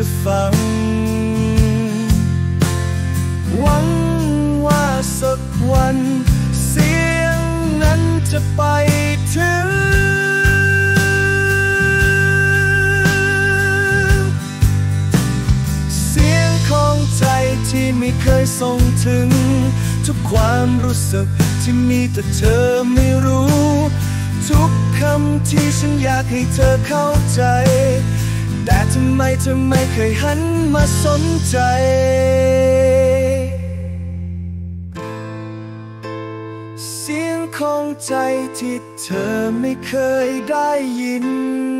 จะฟังหวังว่าสักวันเสียงนั้นจะไปถึงเสียงของใจที่ไม่เคยส่งถึงทุกความรู้สึกที่มีแต่เธอไม่รู้ทุกคำที่ฉันอยากให้เธอเข้าใจแต่ทำไมเธอไม่เคยหันมาสนใจเสียงของใจที่เธอไม่เคยได้ยิน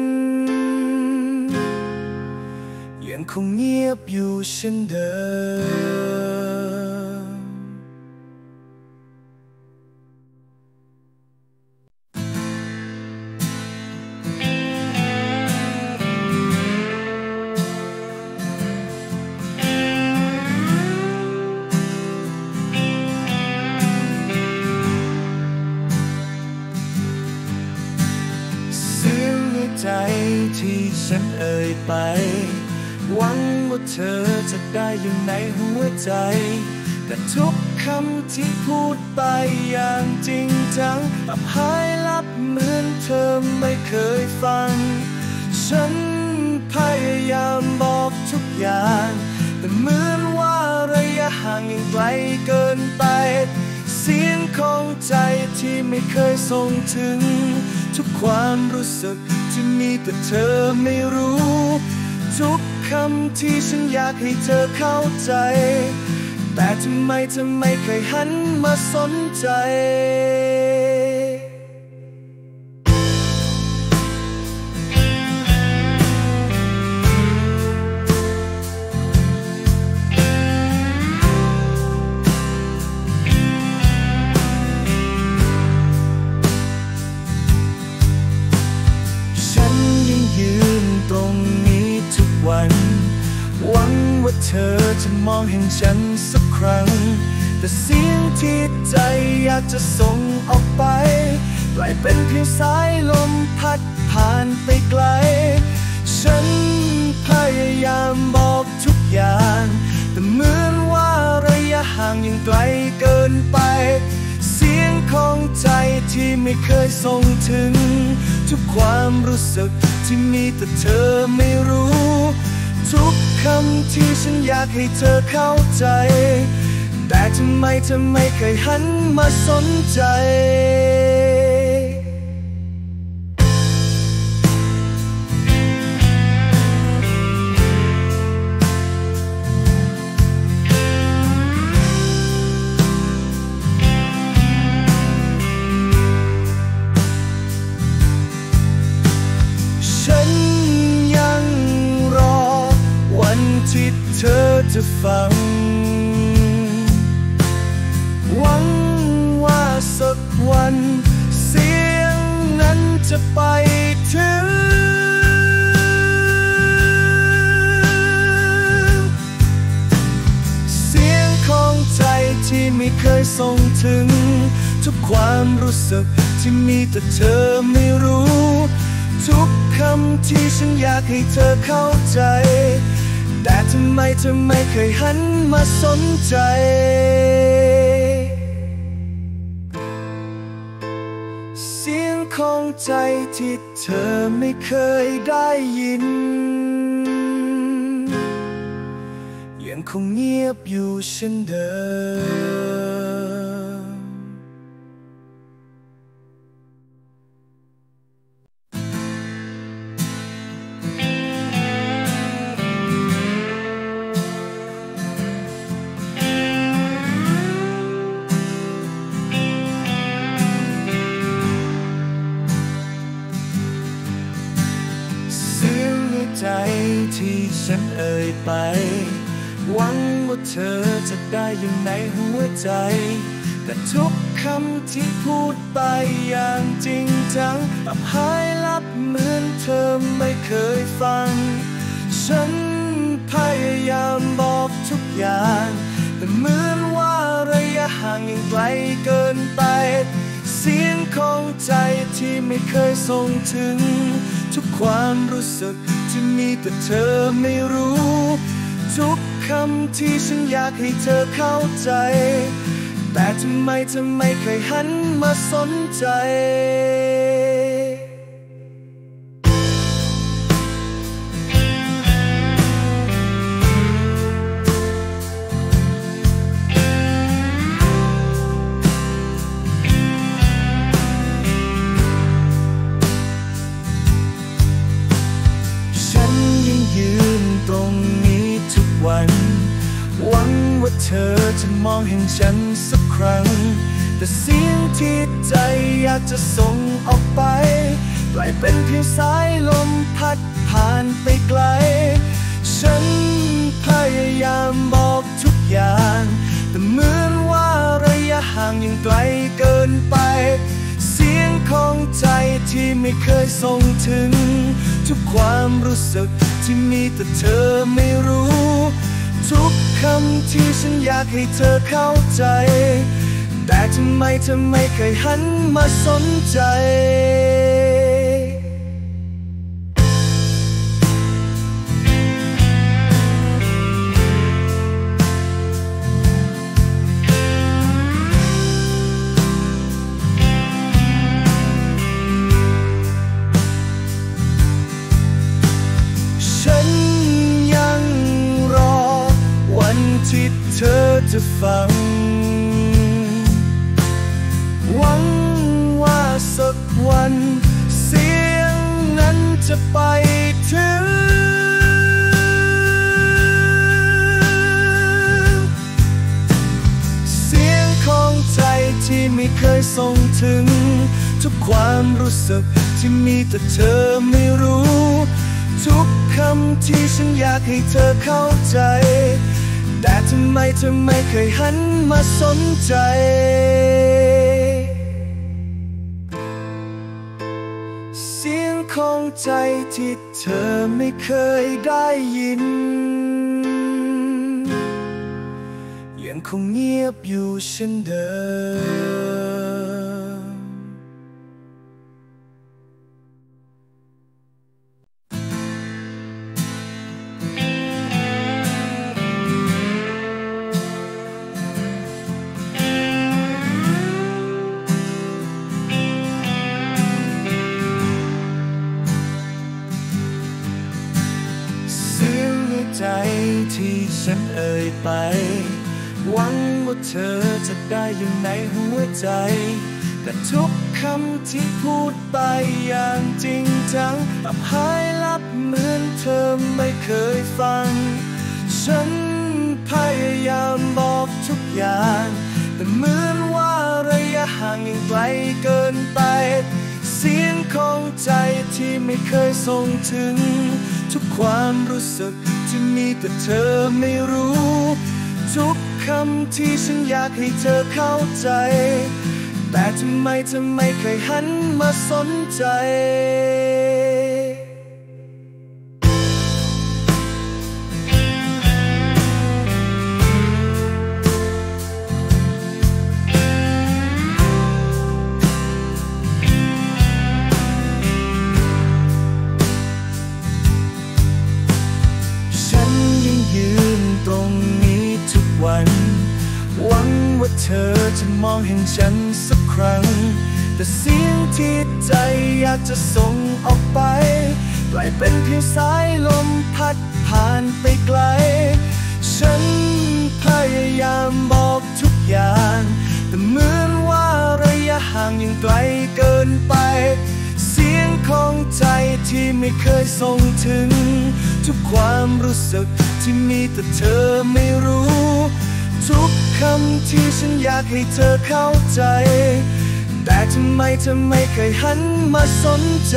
ยังคงเงียบอยู่เช่นเดิมใจที่ฉันเอ่ยไปหวังว่าเธอจะได้อยู่ในหัวใจแต่ทุกคำที่พูดไปอย่างจริงจังกลับหายลับเหมือนเธอไม่เคยฟังฉันพยายามบอกทุกอย่างแต่เหมือนว่าระยะห่างยังไกลเกินไปเสียงของใจที่ไม่เคยส่งถึงทุกความรู้สึกที่มีแต่เธอไม่รู้ทุกคำที่ฉันอยากให้เธอเข้าใจแต่ทำไมเธอไม่เคยหันมาสนใจตรงนี้ทุกวันหวังว่าเธอจะมองเห็นฉันสักครั้งแต่เสียงที่ใจอยากจะส่งออกไปกลายเป็นเพียงสายลมพัดผ่านไปไกลฉันพยายามบอกทุกอย่างแต่เหมือนว่าระยะห่างยังไกลเกินไปเสียงของใจที่ไม่เคยส่งถึงทุกความรู้สึกที่มีแต่เธอไม่รู้ทุกคำที่ฉันอยากให้เธอเข้าใจแต่ทำไมเธอไม่เคยหันมาสนใจที่เธอจะฟังหวังว่าสักวันเสียงนั้นจะไปถึงเสียงของใจที่ไม่เคยส่งถึงทุกความรู้สึกที่มีแต่เธอไม่รู้ทุกคำที่ฉันอยากให้เธอเข้าใจแต่ทำไมเธอไม่เคยหันมาสนใจเสียงของใจที่เธอไม่เคยได้ยินยังคงเงียบอยู่เช่นเดิม ใจที่ฉันเอ่ยไปหวังว่าเธอจะได้อยู่ในหัวใจแต่ทุกคำที่พูดไปอย่างจริงจังกลับหายลับเหมือนเธอไม่เคยฟังฉันพยายามบอกทุกอย่างแต่เหมือนว่าระยะห่างยังไกลเกินไปเสียงของใจที่ไม่เคยส่งถึงทุกความรู้สึกที่มีแต่เธอไม่รู้ทุกคำที่ฉันอยากให้เธอเข้าใจแต่ทำไมเธอไม่เคยหันมาสนใจยืนตรงนี้ทุกวันหวังว่าเธอจะมองเห็นฉันสักครั้งแต่เสียงที่ใจอยากจะส่งออกไปกลายเป็นเพียงสายลมพัดผ่านไปไกลฉันพยายามบอกทุกอย่างแต่เหมือนว่าระยะห่างยังไกลเกินไปเสียงของใจที่ไม่เคยส่งถึงทุกความรู้สึกที่มีแต่เธอไม่รู้ทุกคำที่ฉันอยากให้เธอเข้าใจแต่ทำไมเธอไม่เคยหันมาสนใจที่เธอจะฟังหวังว่าสักวันเสียงนั้นจะไปถึงเสียงของใจที่ไม่เคยส่งถึงทุกความรู้สึกที่มีแต่เธอไม่รู้ทุกคำที่ฉันอยากให้เธอเข้าใจแต่ทำไมเธอไม่เคยหันมาสนใจเสียงของใจที่เธอไม่เคยได้ยินยังคงเงียบอยู่เช่นเดิมใจที่ฉันเอ่ยไปหวังว่าเธอจะได้อยู่ในหัวใจแต่ทุกคำที่พูดไปอย่างจริงจังกลับหายลับเหมือนเธอไม่เคยฟังฉันพยายามบอกทุกอย่างแต่เหมือนว่าระยะห่างยังไกลเกินไปเสียงของใจที่ไม่เคยส่งถึงทุกความรู้สึกที่มีแต่เธอไม่รู้ทุกคำที่ฉันอยากให้เธอเข้าใจแต่ทำไมเธอไม่เคยหันมาสนใจหวังว่าเธอจะมองเห็นฉันสักครั้งแต่เสียงที่ใจอยากจะส่งออกไปกลายเป็นเพียงสายลมพัดผ่านไปไกลฉันพยายามบอกทุกอย่างแต่เหมือนว่าระยะห่างยังไกลเกินไปเสียงของใจที่ไม่เคยส่งถึงทุกความรู้สึกที่มีแต่เธอไม่รู้ทุกคำที่ฉันอยากให้เธอเข้าใจแต่ทำไมเธอไม่เคยหันมาสนใจ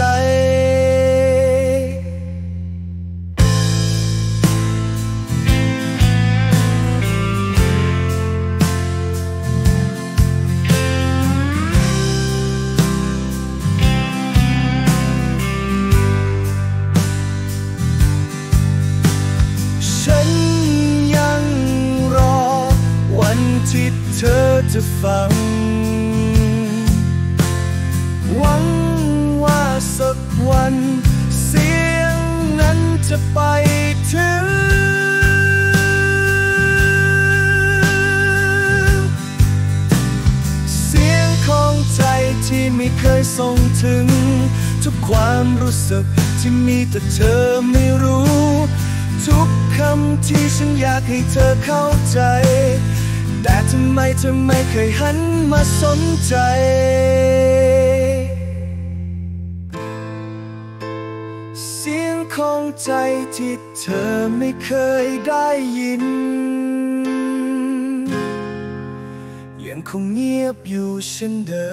จะฟังหวังว่าสักวันเสียงนั้นไปถึงเสียงของใจที่ไม่เคยส่งถึงทุกความรู้สึกที่มีแต่เธอไม่รู้ทุกคำที่ฉันอยากให้เธอเข้าใจแต่ทำไมเธอไม่เคยหันมาสนใจเสียงของใจที่เธอไม่เคยได้ยินยังคงเงียบอยู่เช่นเดิ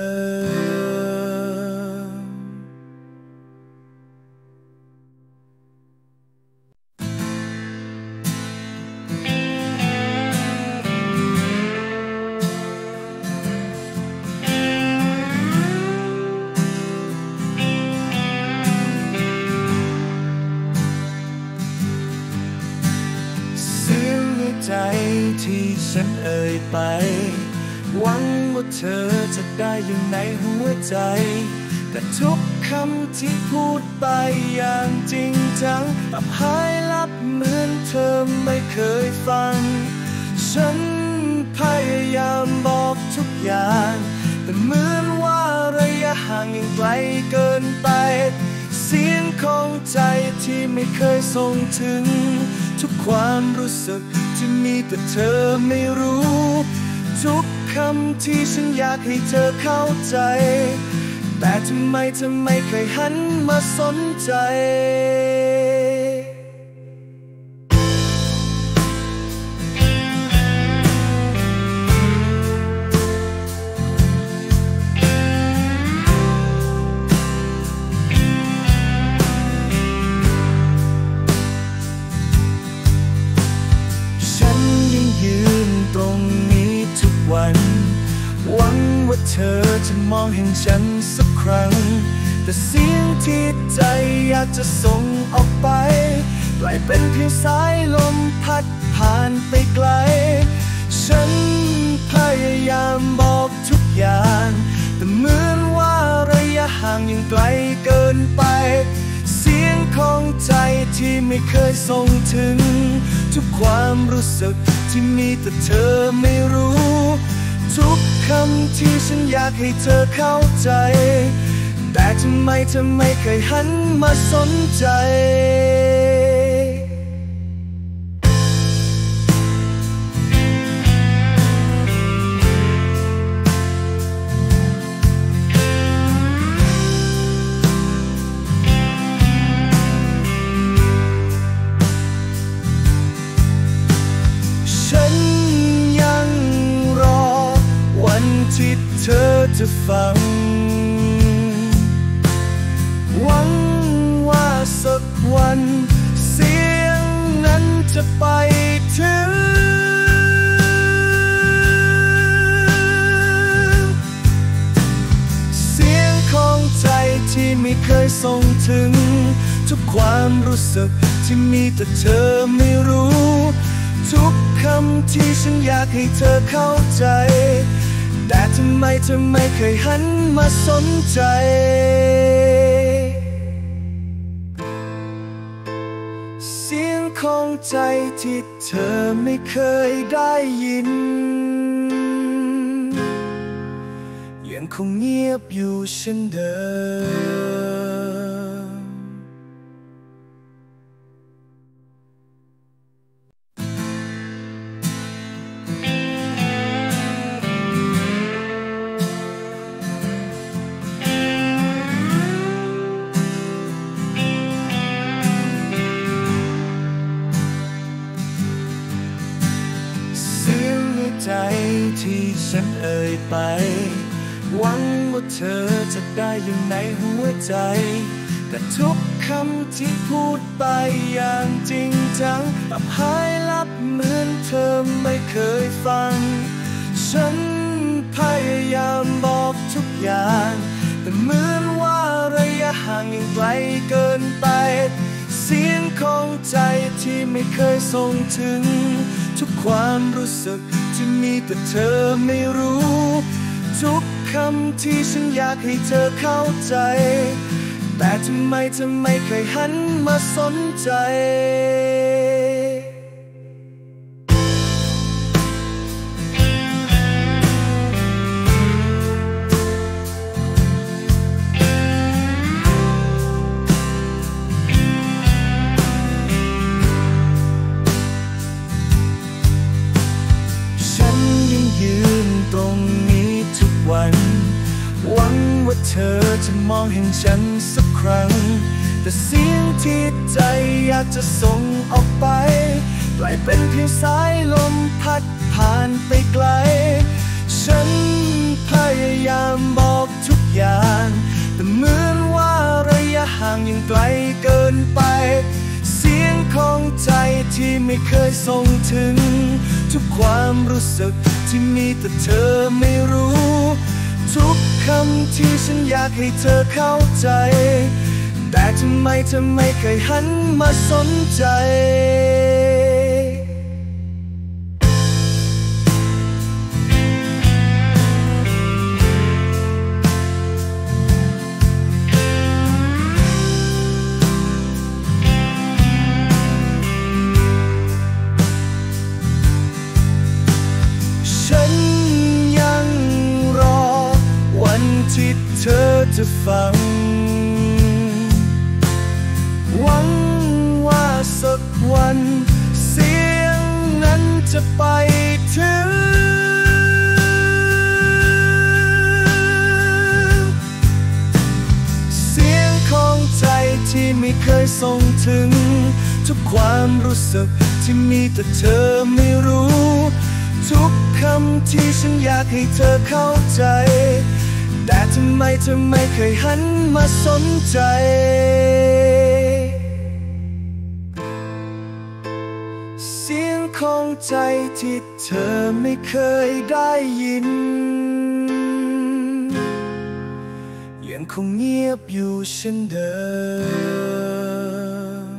มใจที่ฉันเอ่ยไปหวังว่าเธอจะได้อยู่ในหัวใจแต่ทุกคำที่พูดไปอย่างจริงจังกลับหายลับเหมือนเธอไม่เคยฟังฉันพยายามบอกทุกอย่างแต่เหมือนว่าระยะห่างยังไกลเกินไปเสียงของใจที่ไม่เคยส่งถึงทุกความรู้สึกที่มีแต่เธอไม่รู้ทุกคำที่ฉันอยากให้เธอเข้าใจแต่ทำไมเธอไม่เคยหันมาสนใจยืนตรงนี้ทุกวันหวังว่าเธอจะมองเห็นฉันสักครั้งแต่เสียงที่ใจอยากจะส่งออกไปกลายเป็นเพียงสายลมพัดผ่านไปไกลฉันพยายามบอกทุกอย่างแต่เหมือนว่าระยะห่างยังไกลเกินไปเสียงของใจที่ไม่เคยส่งถึงทุกความรู้สึกที่มีแต่เธอไม่รู้ทุกคำที่ฉันอยากให้เธอเข้าใจแต่ทำไมเธอไม่เคยหันมาสนใจที่เธอจะฟังหวังว่าสักวันเสียงนั้นจะไปถึงเสียงของใจที่ไม่เคยส่งถึงทุกความรู้สึกที่มีแต่เธอไม่รู้ทุกคำที่ฉันอยากให้เธอเข้าใจแต่ทำไมเธอไม่เคยหันมาสนใจเสียงของใจที่เธอไม่เคยได้ยินยังคงเงียบอยู่เช่นเดิม ใจที่ฉันเอ่ยไปหวังว่าเธอจะได้อยู่ในหัวใจแต่ทุกคำที่พูดไปอย่างจริงจังกลับหายลับเหมือนเธอไม่เคยฟังฉันพยายามบอกทุกอย่างแต่เหมือนว่าระยะห่างยังไกลเกินไปเสียงของใจที่ไม่เคยส่งถึงทุกความรู้สึกที่มีแต่เธอไม่รู้ทุกคำที่ฉันอยากให้เธอเข้าใจแแต่ทำไมเธอไม่เคยหันมาสนใจยืนตรงนี้ทุกวันหวังว่าเธอจะมองเห็นฉันสักครั้งแต่เสียงที่ใจอยากจะส่งออกไปกลายเป็นเพียงสายลมพัดผ่านไปไกลฉันพยายามบอกทุกอย่างแต่เหมือนว่าระยะห่างยังไกลเกินไปเสียงของใจที่ไม่เคยส่งถึงทุกความรู้สึกที่มีแต่เธอไม่รู้ทุกคำที่ฉันอยากให้เธอเข้าใจแต่ทำไมเธอไม่เคยหันมาสนใจที่เธอจะฟังหวังว่าสักวันเสียงนั้นจะไปถึงเสียงของใจที่ไม่เคยส่งถึงทุกความรู้สึกที่มีแต่เธอไม่รู้ทุกคำที่ฉันอยากให้เธอเข้าใจแต่ทำไมเธอไม่เคยหันมาสนใจเสียงของใจที่เธอไม่เคยได้ยินยังคงเงียบอยู่เช่นเดิม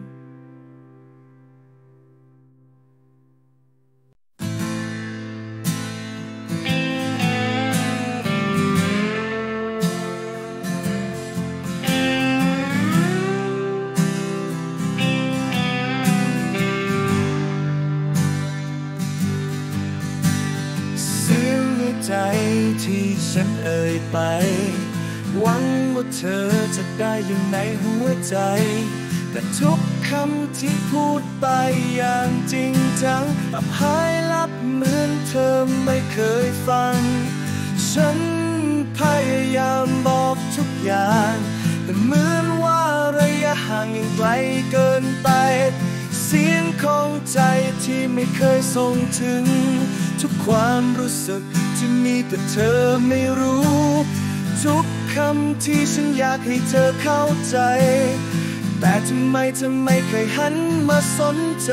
ใจที่ฉันเอ่ยไปหวังว่าเธอจะได้อยู่ในหัวใจแต่ทุกคำที่พูดไปอย่างจริงจังกลับหายลับเหมือนเธอไม่เคยฟังฉันพยายามบอกทุกอย่างแต่เหมือนว่าระยะห่างยังไกลเกินไปเสียงของใจที่ไม่เคยส่งถึงทุกความรู้สึกที่มีแต่เธอไม่รู้ทุกคำที่ฉันอยากให้เธอเข้าใจแต่ทำไมเธอไม่เคยหันมาสนใจ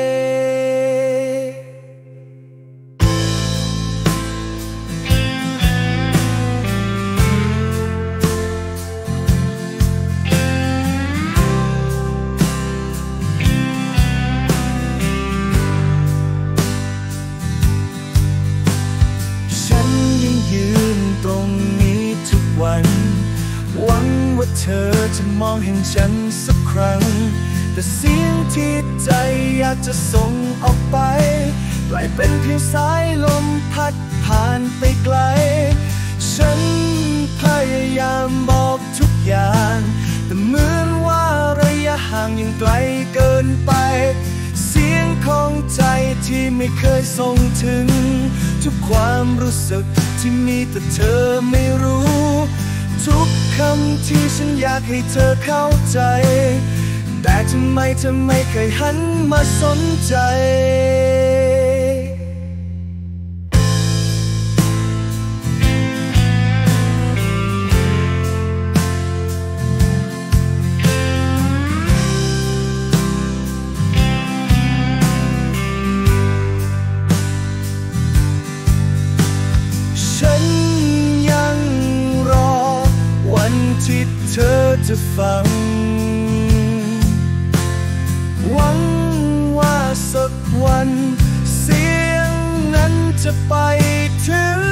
ตรงนี้ทุกวันหวังว่าเธอจะมองเห็นฉันสักครั้งแต่เสียงที่ใจอยากจะส่งออกไปกลายเป็นเพียงสายลมพัดผ่านไปไกลฉันพยายามบอกทุกอย่างแต่เหมือนว่าระยะห่างยังไกลเกินไปเสียงของใจที่ไม่เคยส่งถึงทุกความรู้สึกที่มีแต่เธอไม่รู้ทุกคำที่ฉันอยากให้เธอเข้าใจแต่ทำไมเธอไม่เคยหันมาสนใจที่เธอจะฟังหวังว่าสักวันเสียงนั้นจะไปถึง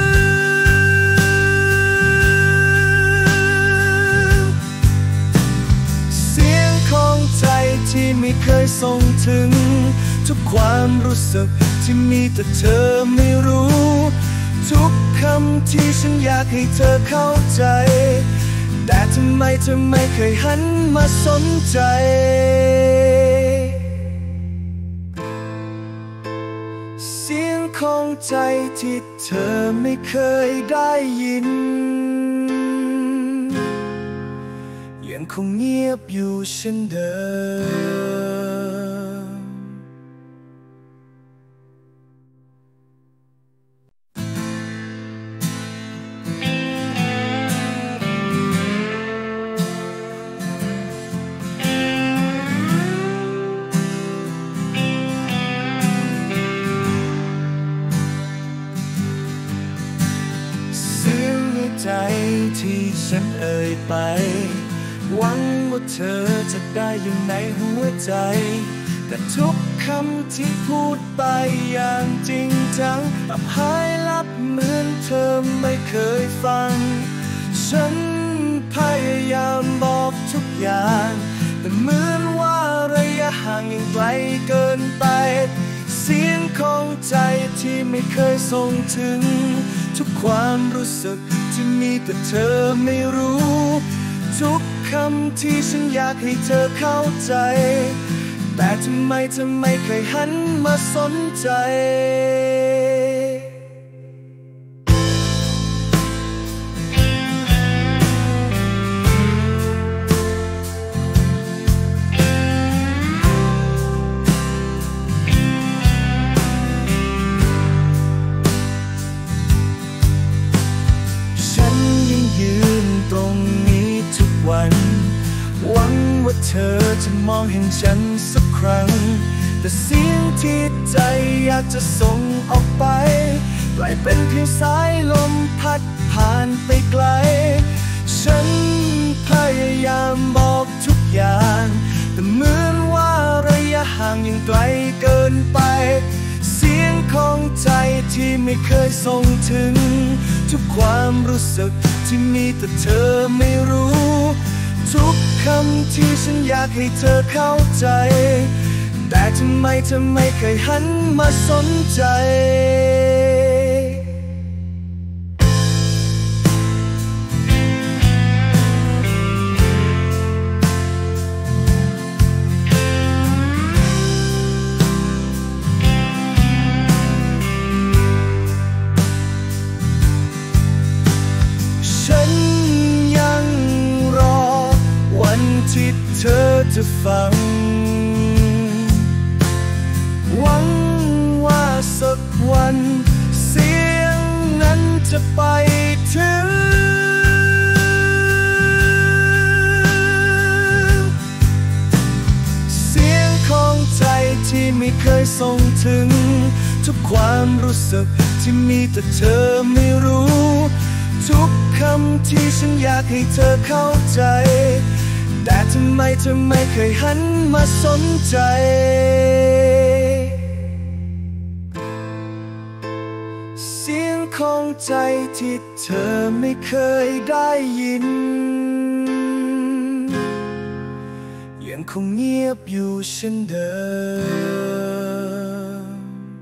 ความรู้สึกที่มีแต่เธอไม่รู้ทุกคำที่ฉันอยากให้เธอเข้าใจแต่ทำไมเธอไม่เคยหันมาสนใจเสียงของใจที่เธอไม่เคยได้ยินยังคงเงียบอยู่เช่นเดิมใจที่ฉันเอ่ยไปหวังว่าเธอจะได้อยู่ในหัวใจแต่ทุกคำที่พูดไปอย่างจริงจังแบบหายลับเหมือนเธอไม่เคยฟังฉันพยายามบอกทุกอย่างแต่เหมือนว่าระยะห่างยังไกลเกินไปเสียงของใจที่ไม่เคยส่งถึงทุกความรู้สึกที่มีแต่เธอไม่รู้ทุกคำที่ฉันอยากให้เธอเข้าใจแต่ทำไมเธอไม่เคยหันมาสนใจยืนตรงนี้ทุกวันหวังว่าเธอจะมองเห็นฉันสักครั้งแต่เสียงที่ใจอยากจะส่งออกไปกลายเป็นเพียงสายลมพัดผ่านไปไกลฉันพยายามบอกทุกอย่างแต่เหมือนว่าระยะห่างยังไกลเกินไปเสียงของใจที่ไม่เคยส่งถึงทุกความรู้สึกที่มีแต่เธอไม่รู้ทุกคำที่ฉันอยากให้เธอเข้าใจแต่ทำไมเธอไม่เคยหันมาสนใจที่เธอจะฟังหวังว่าสักวันเสียงนั้นจะไปถึงเสียงของใจที่ไม่เคยส่งถึงทุกความรู้สึกที่มีแต่เธอไม่รู้ทุกคำที่ฉันอยากให้เธอเข้าใจแต่ทำไมเธอไม่เคยหันมาสนใจเสียงของใจที่เธอไม่เคยได้ยินยังคงเงียบอยู่เช่นเดิม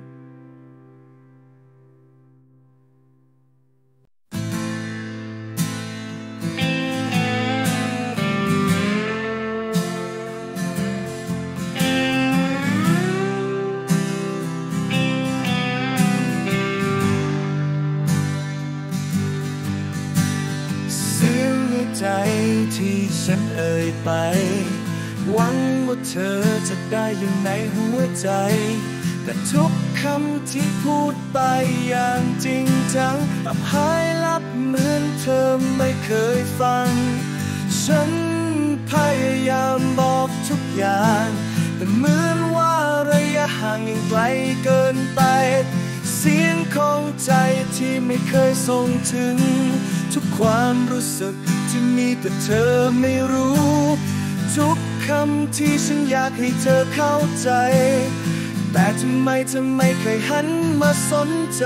ใจที่ฉันเอ่ยไปหวังว่าเธอจะได้อยู่ในหัวใจแต่ทุกคำที่พูดไปอย่างจริงจังแบบหายลับเหมือนเธอไม่เคยฟังฉันพยายามบอกทุกอย่างแต่เหมือนว่าระยะห่างยังไกลเกินไปเสียงของใจที่ไม่เคยส่งถึงทุกความรู้สึกที่มีแต่เธอไม่รู้ทุกคำที่ฉันอยากให้เธอเข้าใจแต่ทำไมเธอไม่เคยหันมาสนใจ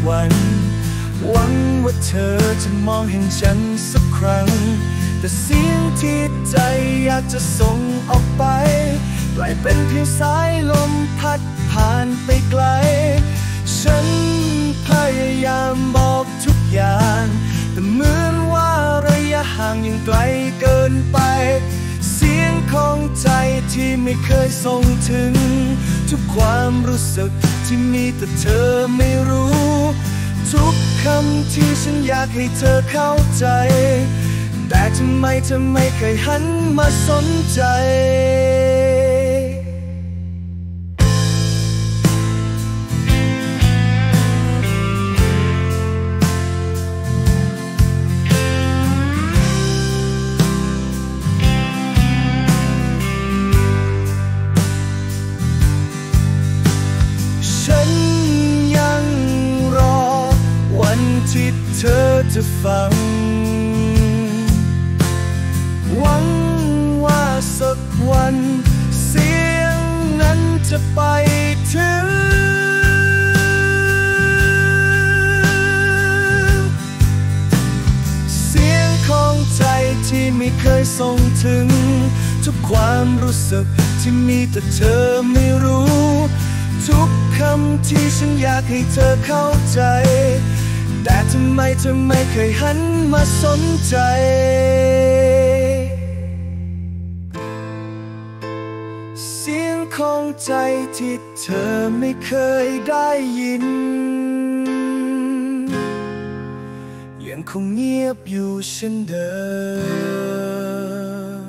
วัน หวังว่าเธอจะมองเห็นฉันสักครั้งแต่เสียงที่ใจอยากจะส่งออกไปกลายเป็นเพียงสายลมพัดผ่านไปไกลฉันพยายามบอกทุกอย่างแต่เหมือนว่าระยะห่างยังไกลเกินไปเสียงของใจที่ไม่เคยส่งถึงทุกความรู้สึกที่มีแต่เธอไม่รู้ทุกคำที่ฉันอยากให้เธอเข้าใจแต่ทำไมเธอไม่เคยหันมาสนใจฉันยังรอวันที่เธอจะฟังหวังว่าสักวันเสียงนั้นจะไปถึงเสียงของใจที่ไม่เคยส่งถึงทุกความรู้สึกที่มีแต่เธอไม่รู้ทุกคำที่ฉันอยากให้เธอเข้าใจแต่ทำไมเธอไม่เคยหันมาสนใจเสียงของใจที่เธอไม่เคยได้ยินยังคงเงียบอยู่เช่นเดิม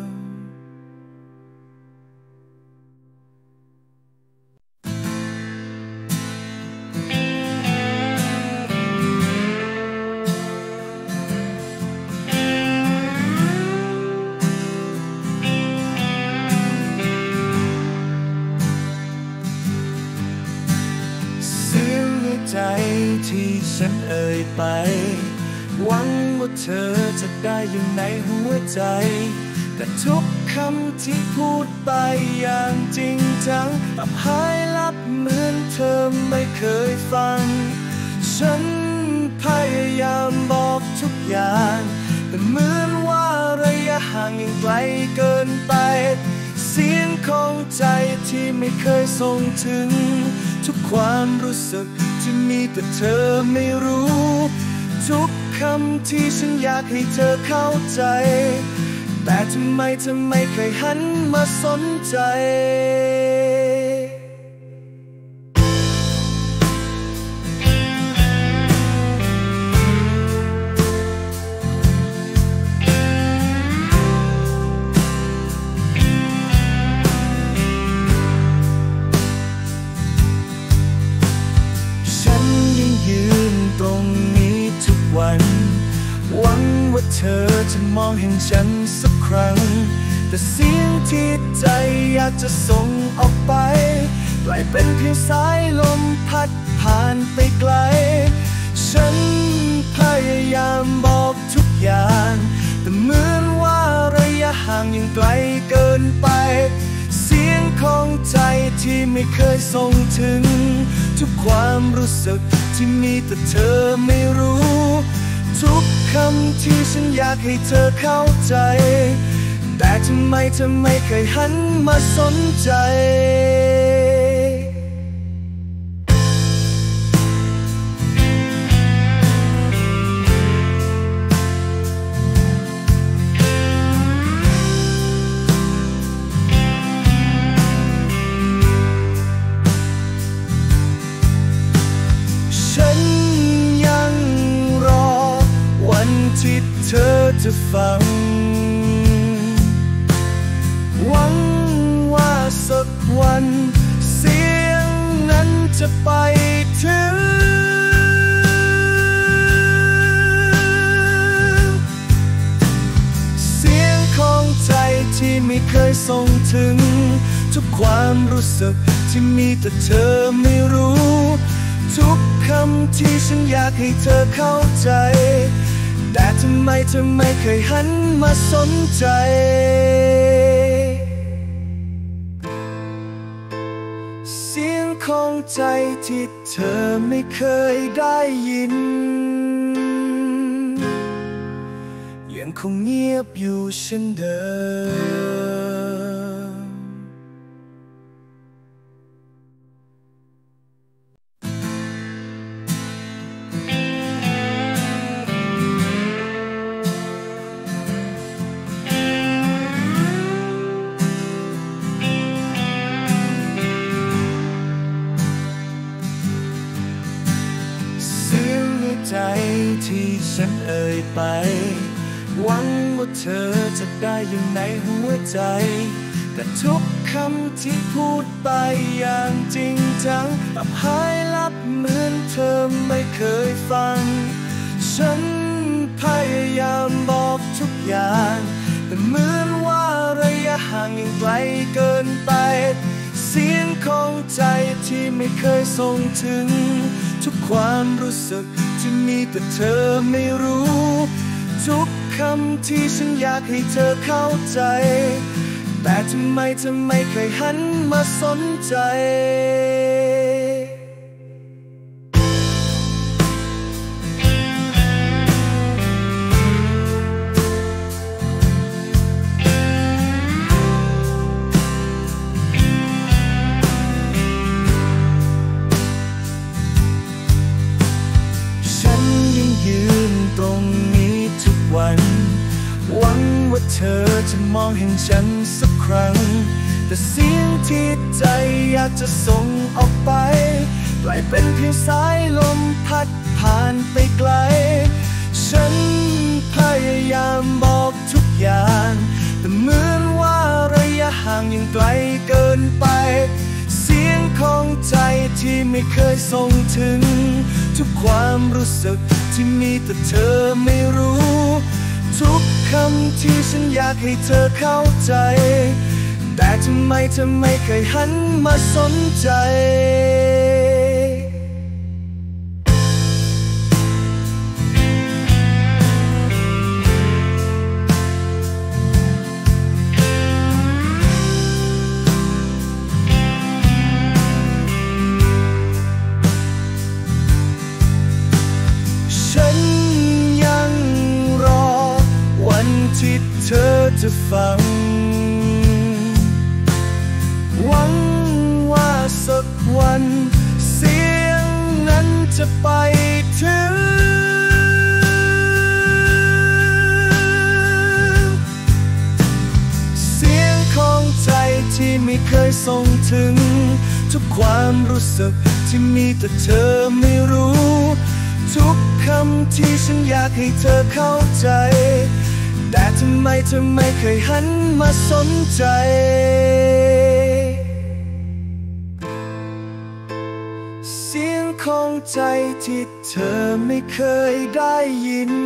ใจที่ฉันเอ่ยไปหวังว่าเธอจะได้อยู่ในหัวใจแต่ทุกคำที่พูดไปอย่างจริงจังกลับหายลับเหมือนเธอไม่เคยฟังฉันพยายามบอกทุกอย่างแต่เหมือนว่าระยะห่างยังไกลเกินไปเสียงของใจที่ไม่เคยส่งถึงทุกความรู้สึกที่มีแต่เธอไม่รู้ทุกคำที่ฉันอยากให้เธอเข้าใจแต่ทำไมเธอไม่เคยหันมาสนใจตรงนี้ทุกวันหวังว่าเธอจะมองเห็นฉันสักครั้งแต่เสียงที่ใจอยากจะส่งออกไปกลายเป็นเพียงสายลมพัดผ่านไปไกลฉันพยายามบอกทุกอย่างแต่เหมือนว่าระยะห่างยังไกลเกินไปเสียงของใจที่ไม่เคยส่งถึงทุกความรู้สึกที่มีแต่เธอไม่รู้ทุกคำที่ฉันอยากให้เธอเข้าใจแต่ทำไมเธอไม่เคยหันมาสนใจที่เธอจะฟังหวังว่าสักวันเสียงนั้นจะไปถึงเสียงของใจที่ไม่เคยส่งถึงทุกความรู้สึกที่มีแต่เธอไม่รู้ทุกคำที่ฉันอยากให้เธอเข้าใจแต่ทำไมเธอไม่เคยหันมาสนใจเสียงงของใจที่เธอไม่เคยได้ยินยังคงเงียบอยู่เช่นเดิมใจที่ฉันเอ่ยไปหวังว่าเธอจะได้อยู่ในหัวใจแต่ทุกคำที่พูดไปอย่างจริงจังกลับหายลับเหมือนเธอไม่เคยฟังฉันพยายามบอกทุกอย่างแต่เหมือนว่าระยะห่างยังไกลเกินไปเสียงของใจที่ไม่เคยส่งถึงทุกความรู้สึกที่มีแต่เธอไม่รู้ทุกคำที่ฉันอยากให้เธอเข้าใจแต่ทำไมเธอไม่เคยหันมาสนใจตรงนี้ทุกวันหวังว่าเธอจะมองเห็นฉันสักครั้งแต่เสียงที่ใจอยากจะส่งออกไปกลายเป็นเพียงสายลมพัดผ่านไปไกลฉันพยายามบอกทุกอย่างแต่เหมือนว่าระยะห่างยังไกลเกินไปเสียงของใจที่ไม่เคยส่งถึงทุกความรู้สึกที่มีแต่เธอไม่รู้ทุกคำที่ฉันอยากให้เธอเข้าใจแต่ทำไมเธอไม่เคยหันมาสนใจที่เธอจะฟังหวังว่าสักวันเสียงนั้นจะไปถึงเสียงของใจที่ไม่เคยส่งถึงทุกความรู้สึกที่มีแต่เธอไม่รู้ทุกคำที่ฉันอยากให้เธอเข้าใจแต่ทำไมเธอไม่เคยหันมาสนใจเสียงของใจที่เธอไม่เคยได้ยิน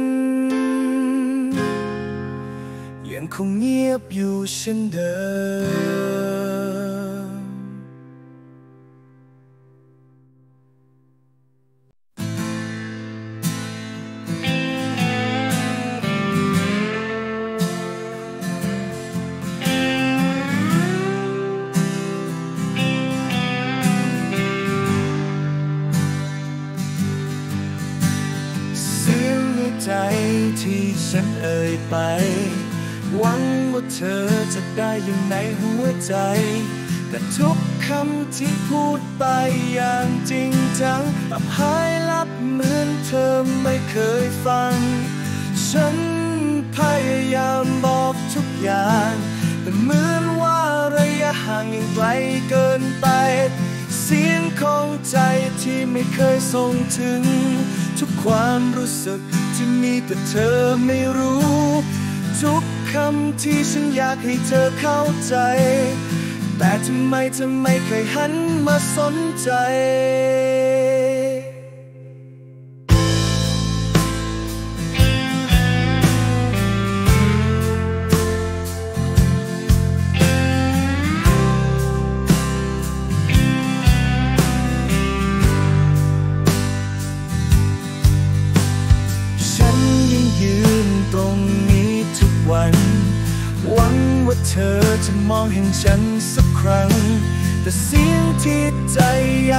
ยังคงเงียบอยู่เช่นเดิม ใจที่ฉันเอ่ยไปหวังว่าเธอจะได้อยู่ในหัวใจแต่ทุกคำที่พูดไปอย่างจริงจังกลับหายลับเหมือนเธอไม่เคยฟังฉันพยายามบอกทุกอย่างแต่เหมือนว่าระยะห่างยังไกลเกินไปเสียงของใจที่ไม่เคยส่งถึงทุกความรู้สึกที่มีแต่เธอไม่รู้ทุกคำที่ฉันอยากให้เธอเข้าใจแต่ทำไมเธอไม่เคยหันมาสนใจตรงนี้ทุกวันหวังว่าเธอจะมองเห็นฉันสักครั้งแต่เสียงที่ใจ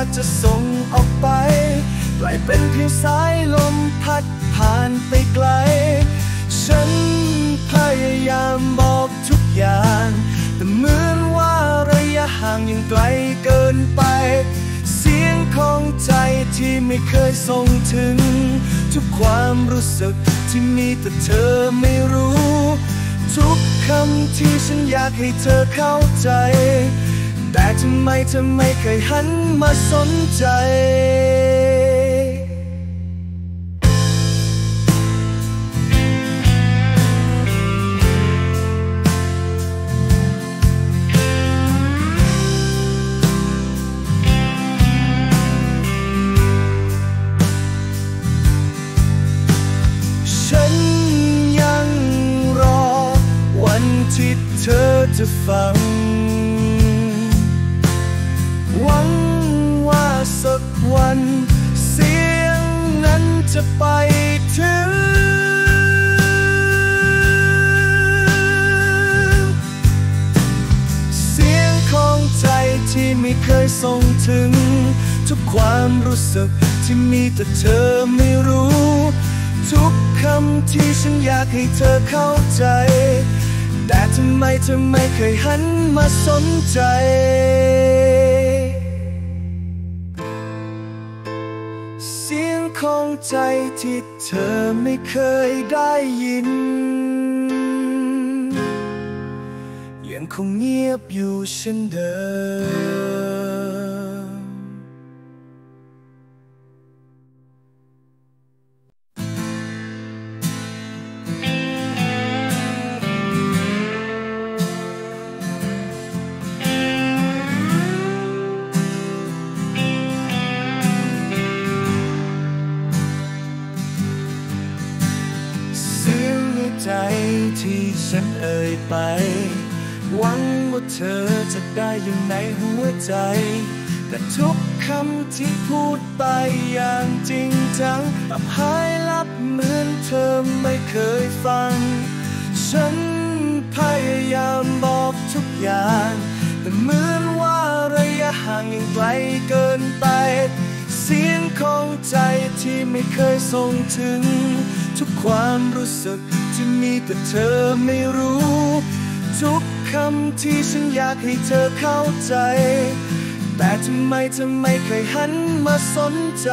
ากจะส่งออกไปปล่อยเป็นเพียงสายลมพัดผ่านไปไกลฉันพยายามบอกทุกอย่างแต่เหมือนว่าระยะห่างยังไกลเกินไปเสียงของใจที่ไม่เคยส่งถึงทุกความรู้สึกที่มีแต่เธอไม่รู้ทุกคำที่ฉันอยากให้เธอเข้าใจแต่ทำไมเธอไม่เคยหันมาสนใจฉันยังรอวันที่เธอจะฟังหวังว่าสักวันเสียงนั้นจะไปถึงเสียงของใจที่ไม่เคยส่งถึงทุกความรู้สึกที่มีแต่เธอไม่รู้ทุกคำที่ฉันอยากให้เธอเข้าใจแต่ทำไมเธอไม่เคยหันมาสนใจเสียงของใจที่เธอไม่เคยได้ยินยังคงเงียบอยู่เช่นเดิมใจที่ฉันเอ่ยไปหวังว่าเธอจะได้อยู่ในหัวใจแต่ทุกคำที่พูดไปอย่างจริงจังอับหายลับเหมือนเธอไม่เคยฟังฉันพยายามบอกทุกอย่างแต่เหมือนว่าระยะห่างยังไกลเกินไปเสียงของใจที่ไม่เคยส่งถึงทุกความรู้สึกที่มีแต่เธอไม่รู้ทุกคำที่ฉันอยากให้เธอเข้าใจแต่ทำไมเธอไม่เคยหันมาสนใจ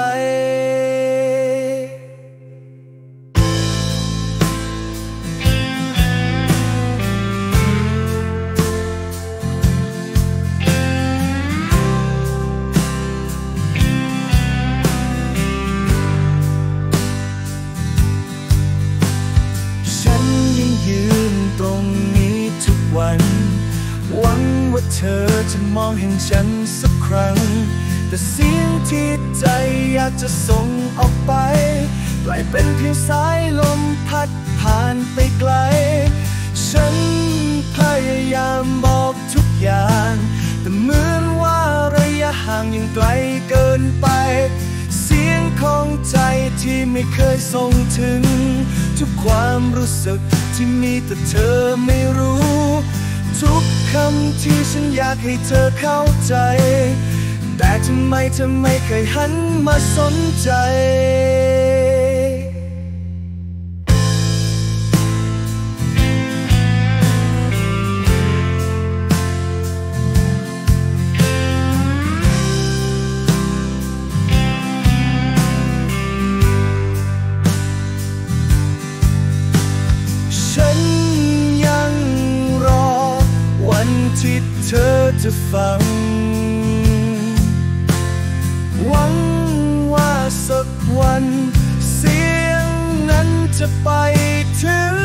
ยืนตรงนี้ทุกวันหวังว่าเธอจะมองเห็นฉันสักครั้งแต่เสียงที่ใจอยากจะส่งออกไปปล่อยเป็นเพียงสายลมพัดผ่านไปไกลฉันพยายามบอกทุกอย่างแต่เหมือนว่าระยะห่างยังไกลเกินไปเสียงของใจที่ไม่เคยส่งถึงทุกความรู้สึกที่มีแต่เธอไม่รู้ทุกคำที่ฉันอยากให้เธอเข้าใจแต่ทำไมเธอไม่เคยหันมาสนใจฉันยังรอวันที่เธอจะฟังหวังว่าสักวันเสียงนั้นจะไปถึง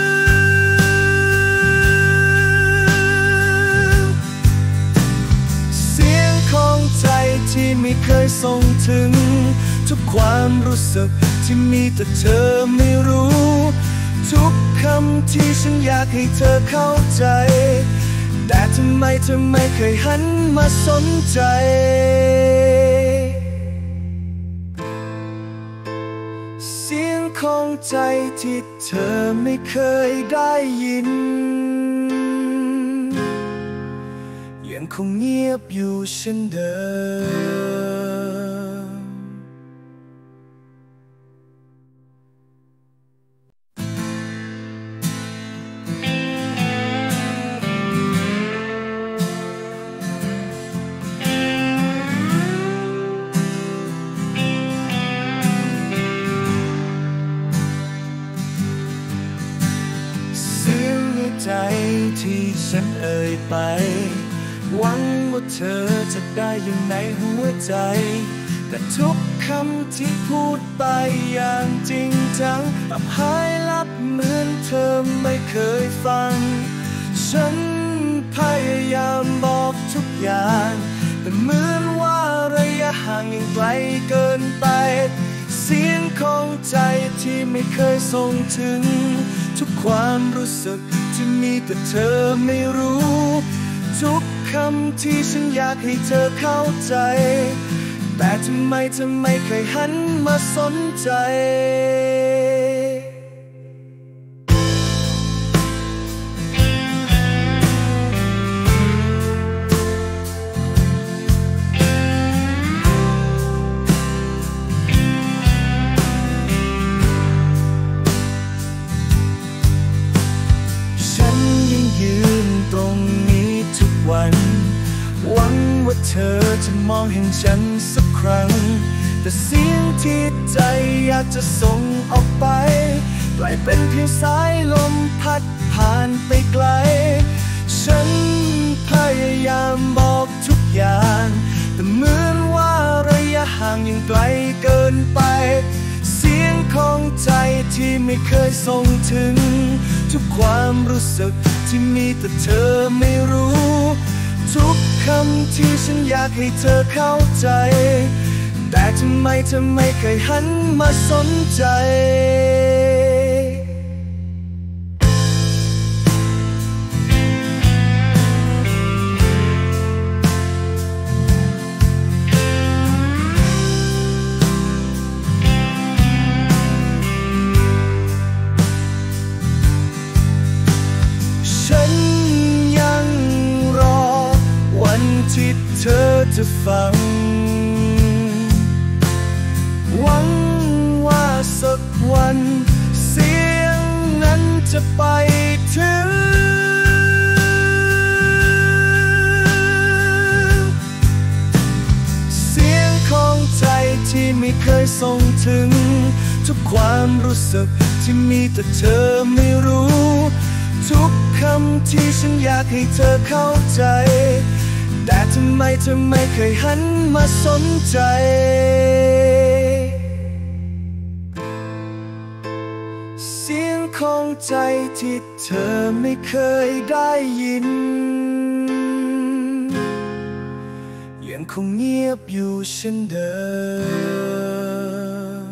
เสียงของใจที่ไม่เคยส่งถึงทุกความรู้สึกที่มีแต่เธอไม่รู้ทุกคำที่ฉันอยากให้เธอเข้าใจแต่ทำไมเธอไม่เคยหันมาสนใจเสียงของใจที่เธอไม่เคยได้ยินยังยังคงเงียบอยู่เช่นเดิมใจที่ฉันเอ่ยไปหวังว่าเธอจะได้อยู่ในหัวใจแต่ทุกคำที่พูดไปอย่างจริงจังแบบหายลับเหมือนเธอไม่เคยฟังฉันพยายามบอกทุกอย่างแต่เหมือนว่าระยะห่างยังไกลเกินไปเสียงของใจที่ไม่เคยส่งถึงทุกความรู้สึกที่มีแต่เธอไม่รู้ทุกคำที่ฉันอยากให้เธอเข้าใจแต่ทำไมเธอไม่เคยหันมาสนใจหวังว่าเธอจะมองเห็นฉันสักครั้งแต่เสียงที่ใจอยากจะส่งออกไปกลายเป็นเพียงสายลมพัดผ่านไปไกลฉันพยายามบอกทุกอย่างแต่เหมือนว่าระยะห่างยังไกลเกินไปเสียงของใจที่ไม่เคยส่งถึงทุกความรู้สึกที่มีแต่เธอไม่รู้ทุกคำที่ฉันอยากให้เธอเข้าใจแต่ทำไมเธอไม่เคยหันมาสนใจที่เธอจะฟังหวังว่าสักวันเสียงนั้นจะไปถึงเสียงของใจที่ไม่เคยส่งถึงทุกความรู้สึกที่มีแต่เธอไม่รู้ทุกคำที่ฉันอยากให้เธอเข้าใจแต่ทำไมเธอไม่เคยหันมาสนใจเสียงของใจที่เธอไม่เคยได้ยินยังคงเงียบอยู่เช่นเดิม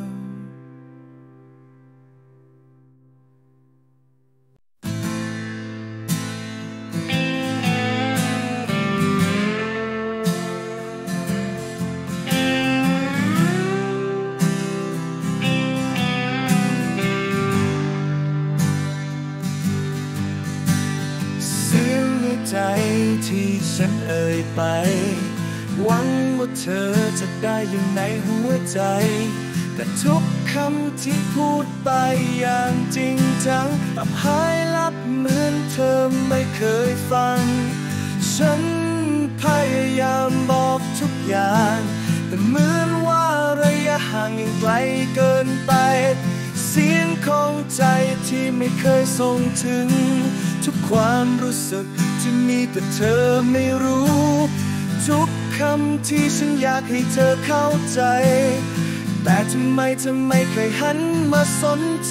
ใจที่ฉันเอ่ยไปหวังว่าเธอจะได้อยู่ในหัวใจแต่ทุกคำที่พูดไปอย่างจริงจังแบบหายลับเหมือนเธอไม่เคยฟังฉันพยายามบอกทุกอย่างแต่เหมือนว่าระยะห่างยังไกลเกินไปเสียงของใจที่ไม่เคยส่งถึงทุกความรู้สึกที่มีแต่เธอไม่รู้ทุกคำที่ฉันอยากให้เธอเข้าใจแต่ทำไมเธอไม่เคยหันมาสนใจ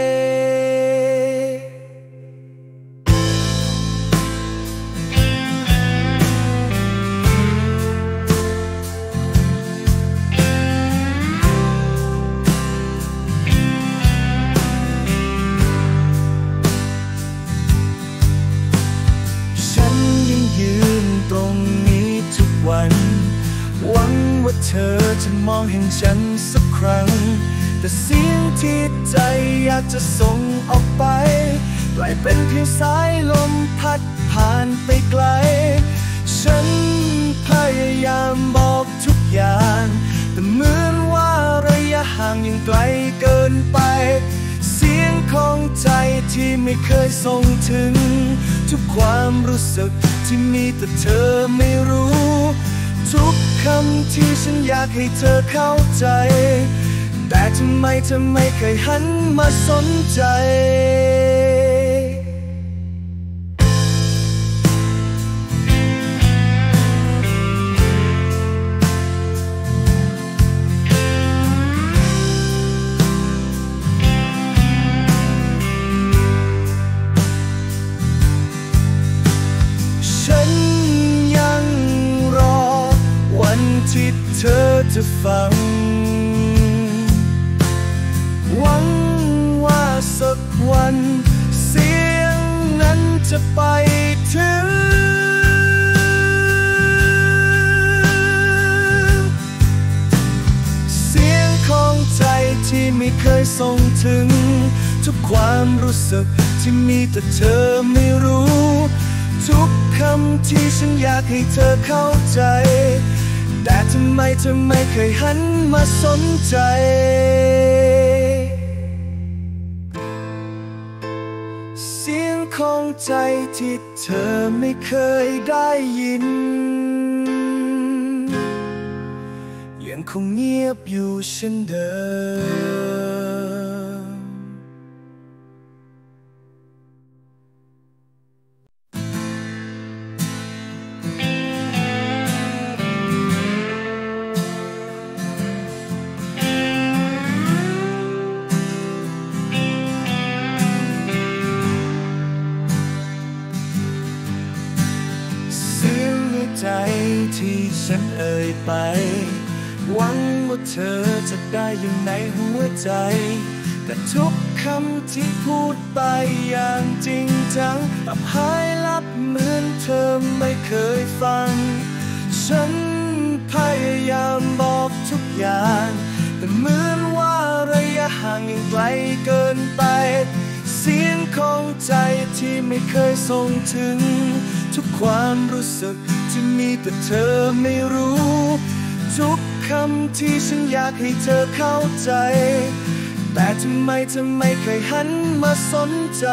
เธอจะมองเห็นฉันสักครั้งแต่เสียงที่ใจอยากจะส่งออกไปกลายเป็นเพียงสายลมพัดผ่านไปไกลฉันพยายามบอกทุกอย่างแต่เหมือนว่าระยะห่างยังไกลเกินไปเสียงของใจที่ไม่เคยส่งถึงทุกความรู้สึกที่มีแต่เธอไม่รู้ทุกคำที่ฉันอยากให้เธอเข้าใจแต่ทำไมเธอไม่เคยหันมาสนใจที่เธอจะฟังหวังว่าสักวันเสียงนั้นจะไปถึงเสียงของใจที่ไม่เคยส่งถึงทุกความรู้สึกที่มีแต่เธอไม่รู้ทุกคำที่ฉันอยากให้เธอเข้าใจแต่ทำไมเธอไม่เคยหันมาสนใจเสียงของใจที่เธอไม่เคยได้ยินยังคงเงียบอยู่เช่นเดิมใจที่ฉันเอ่ยไปหวังว่าเธอจะได้อยู่ในหัวใจแต่ทุกคำที่พูดไปอย่างจริงจังกลับหายลับเหมือนเธอไม่เคยฟังฉันพยายามบอกทุกอย่างแต่เหมือนว่าระยะห่างยังไกลเกินไปเสียงของใจที่ไม่เคยส่งถึงทุกความรู้สึกที่มีแต่เธอไม่รู้ทุกคำที่ฉันอยากให้เธอเข้าใจแต่ทำไมเธอไม่เคยหันมาสนใจ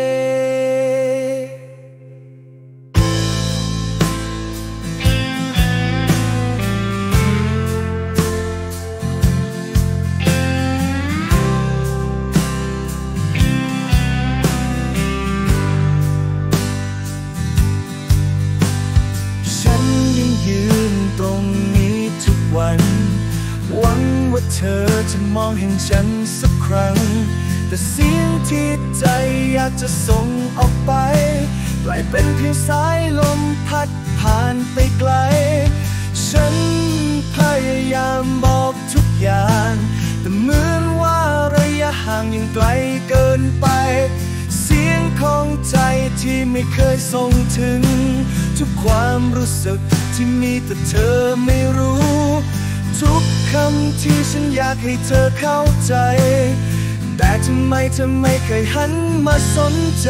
ยืนตรงนี้ทุกวันหวังว่าเธอจะมองเห็นฉันสักครั้งแต่เสียงที่ใจอยากจะส่งออกไปกลายเป็นเพียงสายลมพัดผ่านไปไกลฉันพยายามบอกทุกอย่างแต่เหมือนว่าระยะห่างยังไกลเกินไปเสียงของใจที่ไม่เคยส่งถึงทุกความรู้สึกที่มีแต่เธอไม่รู้ทุกคำที่ฉันอยากให้เธอเข้าใจแต่ทำไมเธอไม่เคยหันมาสนใจ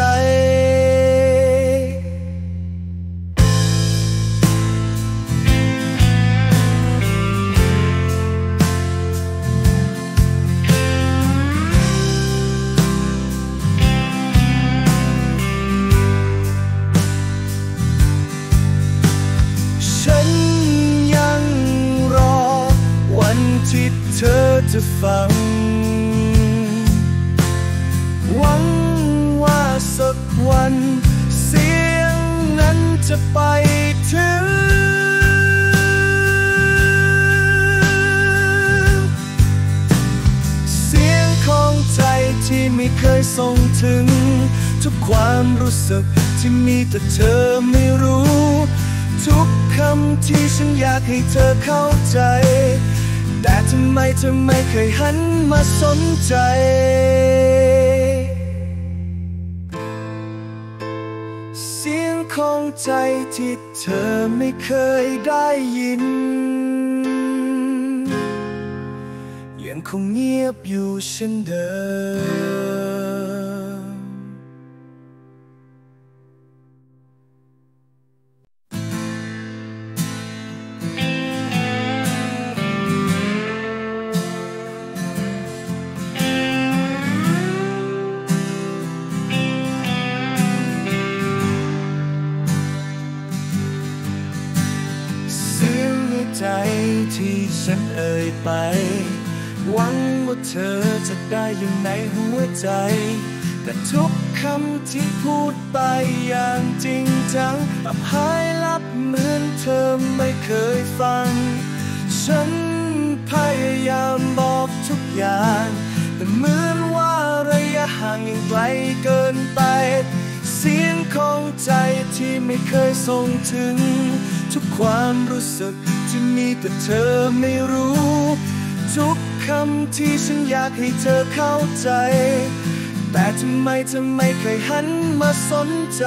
ที่เธอจะฟังหวังว่าสักวันเสียงนั้นจะไปถึงเสียงของใจที่ไม่เคยส่งถึงทุกความรู้สึกที่มีแต่เธอไม่รู้ทุกคำที่ฉันอยากให้เธอเข้าใจแต่ทำไมเธอไม่เคยหันมาสนใจเสียงของใจที่เธอไม่เคยได้ยินยังคงเงียบอยู่เช่นเดิมที่ฉันเอ่ยไปหวังว่าเธอจะได้อยู่ในหัวใจแต่ทุกคำที่พูดไปอย่างจริงจังกลับหายลับเหมือนเธอไม่เคยฟังฉันพยายามบอกทุกอย่างแต่เหมือนว่าระยะห่างยังไกลเกินไปเสียงของใจที่ไม่เคยส่งถึงทุกความรู้สึกที่มีแต่เธอไม่รู้ทุกคำที่ฉันอยากให้เธอเข้าใจแต่ทำไมเธอไม่เคยหันมาสนใจ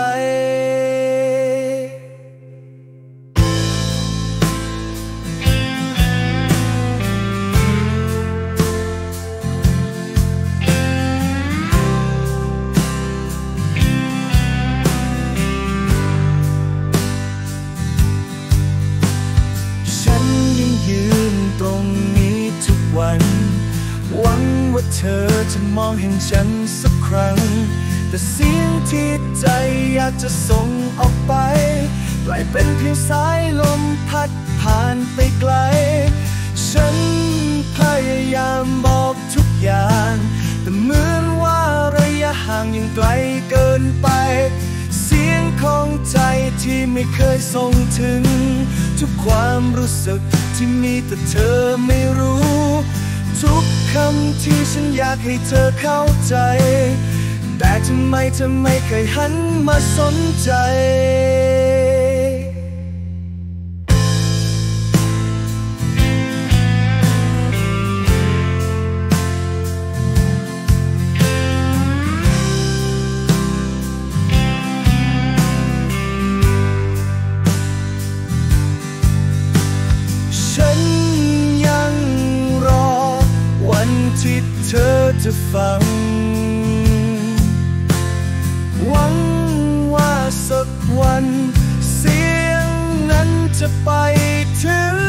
ยืนตรงนี้ทุกวันหวังว่าเธอจะมองเห็นฉันสักครั้งแต่เสียงที่ใจอยากจะส่งออกไปกลายเป็นเพียงสายลมพัดผ่านไปไกลฉันพยายามบอกทุกอย่างแต่เหมือนว่าระยะห่างยังไกลเกินไปเสียงของใจที่ไม่เคยส่งถึงทุกความรู้สึกที่มีแต่เธอไม่รู้ทุกคำที่ฉันอยากให้เธอเข้าใจแต่ทำไมเธอไม่เคยหันมาสนใจที่เธอจะฟังหวังว่าสักวันเสียงนั้นจะไปถึง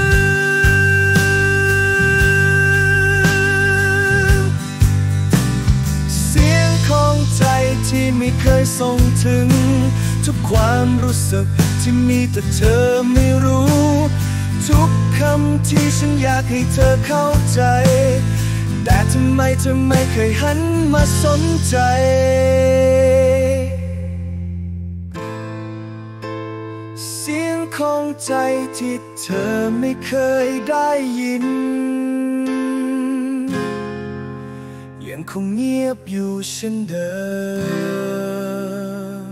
เสียงของใจที่ไม่เคยส่งถึงทุกความรู้สึกที่มีแต่เธอไม่รู้ทุกคำที่ฉันอยากให้เธอเข้าใจแต่ทำไมเธอไม่เคยหันมาสนใจเสียงของใจที่เธอไม่เคยได้ยินยังคงเงียบอยู่เช่นเดิม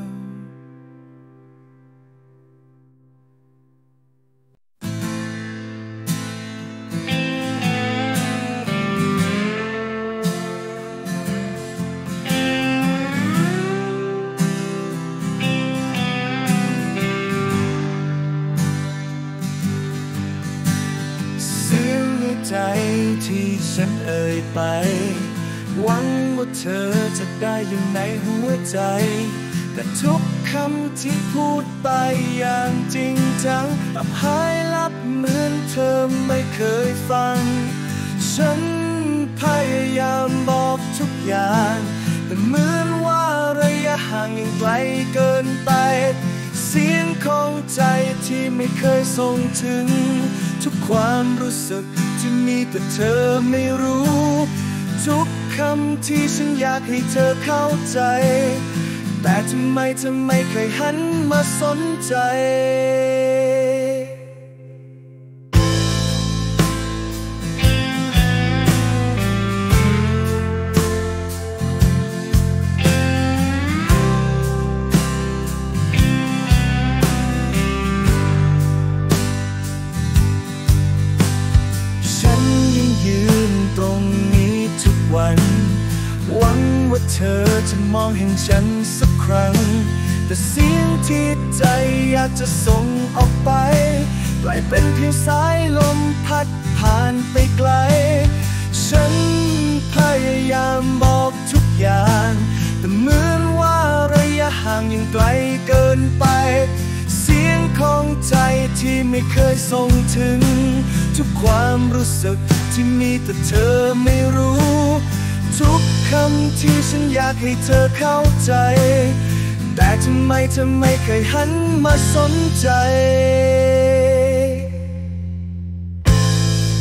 ใจที่ฉันเอ่ยไปหวังว่าเธอจะได้อยู่ในหัวใจแต่ทุกคำที่พูดไปอย่างจริงจังกลับหายลับเหมือนเธอไม่เคยฟังฉันพยายามบอกทุกอย่างแต่เหมือนว่าระยะห่างยังไกลเกินไปเสียงของใจที่ไม่เคยส่งถึงทุกความรู้สึกที่มีแต่เธอไม่รู้ทุกคำที่ฉันอยากให้เธอเข้าใจแต่ทำไมเธอไม่เคยหันมาสนใจตรงนี้ทุกวันหวังว่าเธอจะมองเห็นฉันสักครั้งแต่เสียงที่ใจอยากจะส่งออกไปกลายเป็นเพียงสายลมพัดผ่านไปไกลฉันพยายามบอกทุกอย่างแต่เหมือนว่าระยะห่างยังไกลเกินไปเสียงของใจที่ไม่เคยส่งถึงทุกความรู้สึกที่มีแต่เธอไม่รู้ทุกคำที่ฉันอยากให้เธอเข้าใจแต่ทำไมเธอไม่เคยหันมาสนใจ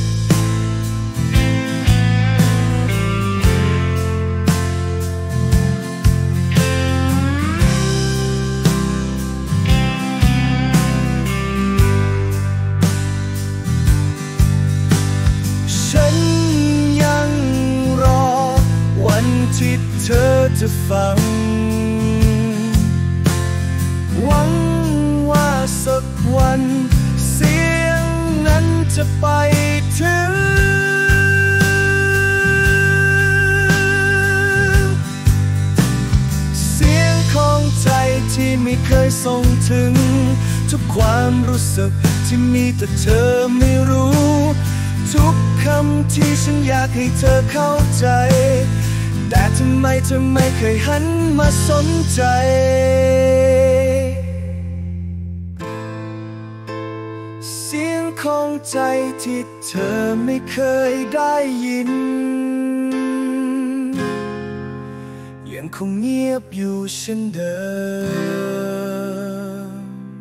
จะฟังหวังว่าสักวันเสียงนั้นจะไปถึงเสียงของใจที่ไม่เคยส่งถึงทุกความรู้สึกที่มีแต่เธอไม่รู้ทุกคำที่ฉันอยากให้เธอเข้าใจแต่ทำไมเธอไม่เคยหันมาสนใจเสียงของใจที่เธอไม่เคยได้ยินยังคงเงียบอยู่เช่นเดิม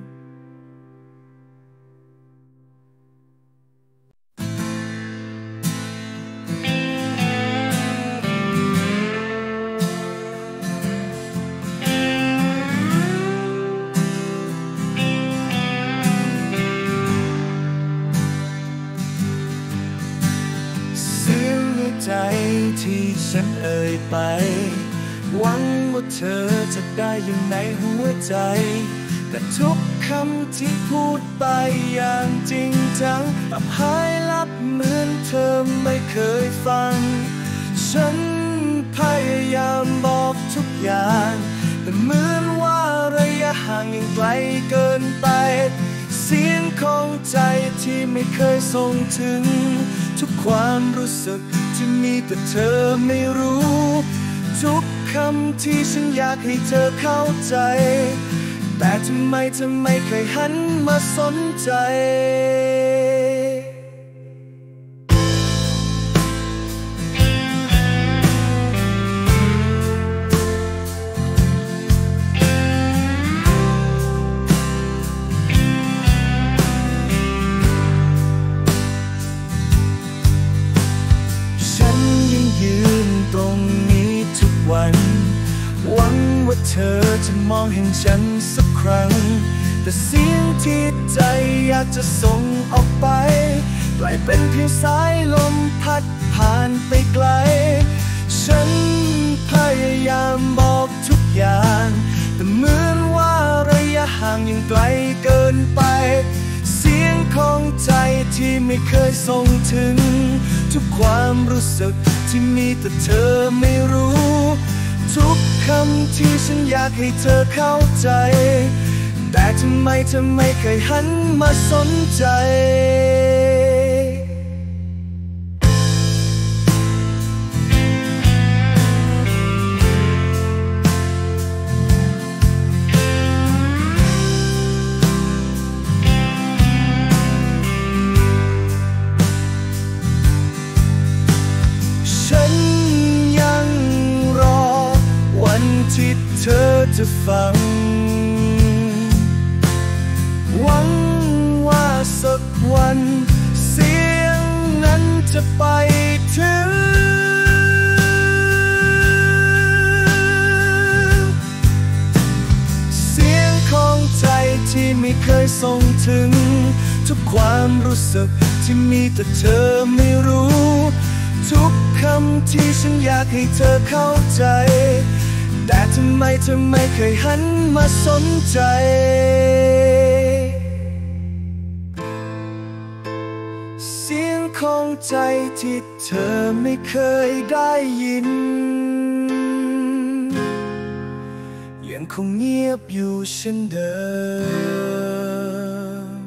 ใจที่ฉันเอ่ยไปหวังว่าเธอจะได้อยู่ในหัวใจแต่ทุกคำที่พูดไปอย่างจริงจังกลับหายลับเหมือนเธอไม่เคยฟังฉันพยายามบอกทุกอย่างแต่เหมือนว่าระยะห่างยังไกลเกินไปเสียงของใจที่ไม่เคยส่งถึงทุกความรู้สึกที่มีแต่เธอไม่รู้ทุกคำที่ฉันอยากให้เธอเข้าใจแต่ทำไมเธอไม่เคยหันมาสนใจยืนตรงนี้ทุกวันหวังว่าเธอจะมองเห็นฉันสักครั้งแต่เสียงที่ใจอยากจะส่งออกไปกลายเป็นเพียงสายลมพัดผ่านไปไกลฉันพยายามบอกทุกอย่างแต่เหมือนว่าระยะห่างยังไกลเกินไปเสียงของใจที่ไม่เคยส่งถึงทุกความรู้สึกที่มีแต่เธอไม่รู้ทุกคำที่ฉันอยากให้เธอเข้าใจแต่ทำไมเธอไม่เคยหันมาสนใจที่เธอจะฟังหวังว่าสักวันเสียงนั้นจะไปถึงเสียงของใจที่ไม่เคยส่งถึงทุกความรู้สึกที่มีแต่เธอไม่รู้ทุกคำที่ฉันอยากให้เธอเข้าใจแต่ทำไมเธอไม่เคยหันมาสนใจเสียงของใจที่เธอไม่เคยได้ยินยังคงเงียบอยู่เช่นเดิม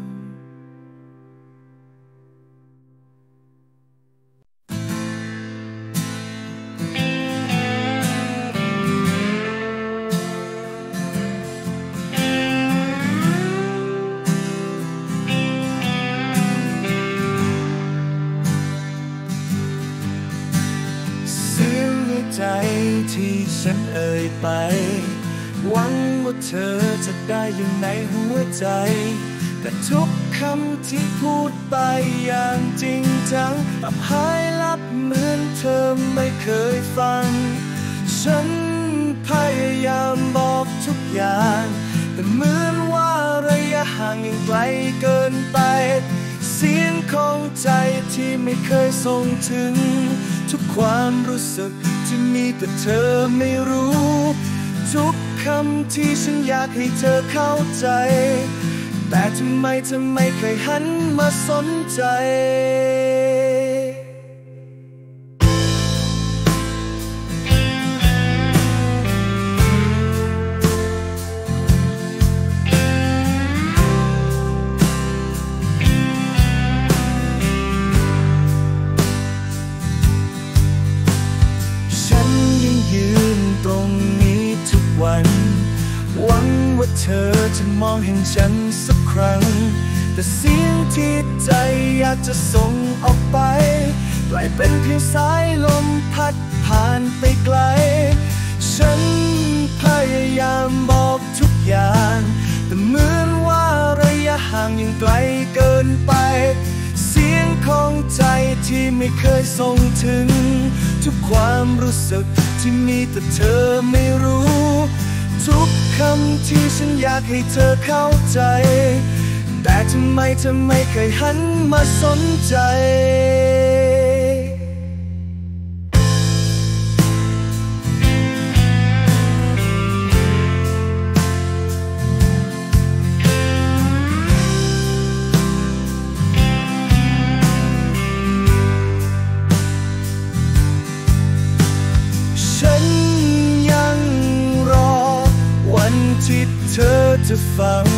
ใจที่ฉันเอ่ยไปหวังว่าเธอจะได้อยู่ในหัวใจแต่ทุกคำที่พูดไปอย่างจริงจังกลับหายลับเหมือนเธอไม่เคยฟังฉันพยายามบอกทุกอย่างแต่เหมือนว่าระยะห่างยังไกลเกินไปเสียงของใจที่ไม่เคยส่งถึงทุกคความรู้สึกที่มีแต่เธอไม่รู้ทุกคำที่ฉันอยากให้เธอเข้าใจแต่ทำไมเธอไม่เคยหันมาสนใจยืนตรงนี้ทุกวันหวังว่าเธอจะมองเห็นฉันสักครั้งแต่เสียงที่ใจอยากจะส่งออกไปกลายเป็นเพียงสายลมพัดผ่านไปไกลฉันพยายามบอกทุกอย่างแต่เหมือนว่าระยะห่างยังไกลเกินไปเสียงของใจที่ไม่เคยส่งถึงทุกความรู้สึกที่มีแต่เธอไม่รู้ทุกคำที่ฉันอยากให้เธอเข้าใจแต่ทำไมเธอไม่เคยหันมาสนใจที่เธอจะฟัง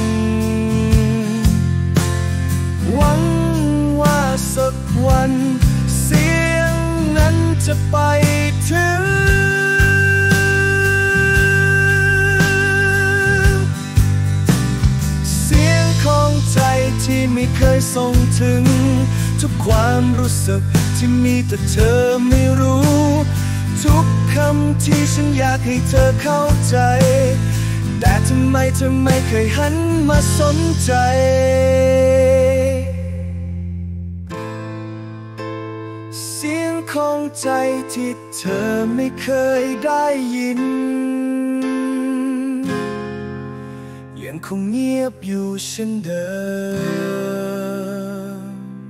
หวังว่าสักวันเสียงนั้นจะไปถึงเสียงของใจที่ไม่เคยส่งถึงทุกความรู้สึกที่มีแต่เธอไม่รู้ทุกคำที่ฉันอยากให้เธอเข้าใจแต่ทำไมเธอไม่เคยหันมาสนใจเสียงของใจที่เธอไม่เคยได้ยินยังคงเงียบอยู่เช่นเดิม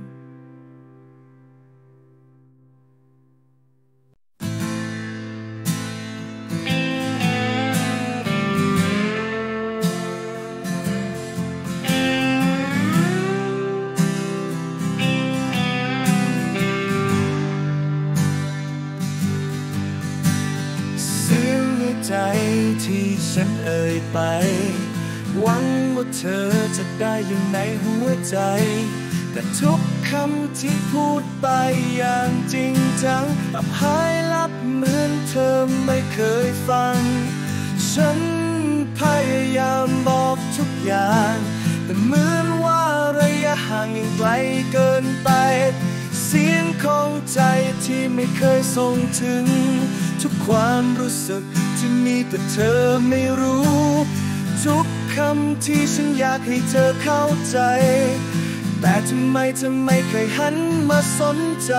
ใจที่ฉันเอ่ยไปหวังว่าเธอจะได้อยู่ในหัวใจแต่ทุกคำที่พูดไปอย่างจริงจังกลับหายลับเหมือนเธอไม่เคยฟังฉันพยายามบอกทุกอย่างแต่เหมือนว่าระยะห่างยังไกลเกินไปเสียงของใจที่ไม่เคยส่งถึงทุกความรู้สึกที่มีแต่เธอไม่รู้ทุกคำที่ฉันอยากให้เธอเข้าใจแต่ทำไมเธอไม่เคยหันมาสนใจ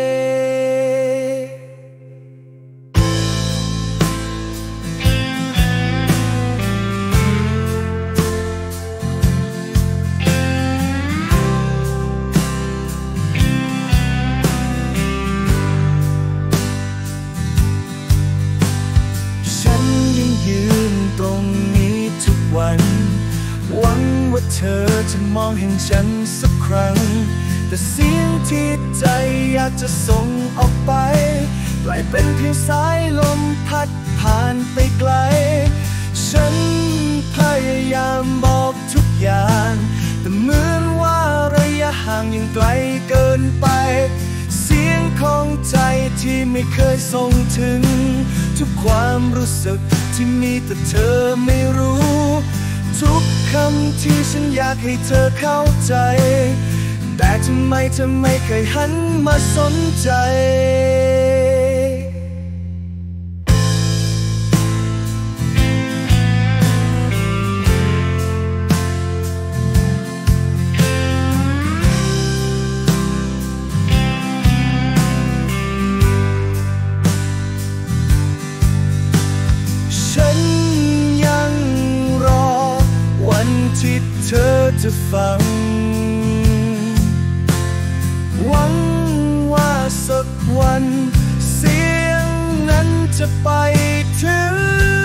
ยืนตรงนี้ทุกวันหวังว่าเธอจะมองเห็นฉันสักครั้งแต่เสียงที่ใจอยากจะส่งออกไปกลายเป็นเพียงสายลมพัดผ่านไปไกลฉันพยายามบอกทุกอย่างแต่เหมือนว่าระยะห่างยังไกลเกินไปเสียงของใจที่ไม่เคยส่งถึงทุกความรู้สึกที่มีแต่เธอไม่รู้ทุกคำที่ฉันอยากให้เธอเข้าใจแต่ทำไมเธอไม่เคยหันมาสนใจ จะฟังหวังว่าสักวันเสีไปถึง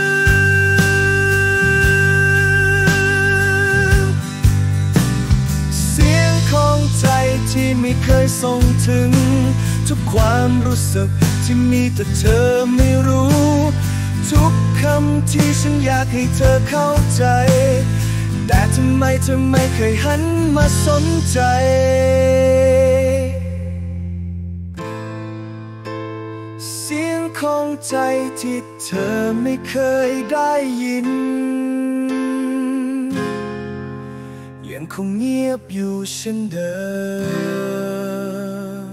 เสียงของใจที่ไม่เคยส่งถึงทุกความรู้สึกที่มีแต่เธอไม่รู้ทุกคำที่ฉันอยากให้เธอเข้าใจแต่ทำไมเธอไม่เคยหันมาสนใจเสียงของใจที่เธอไม่เคยได้ยินยังคงเงียบอยู่เช่นเดิม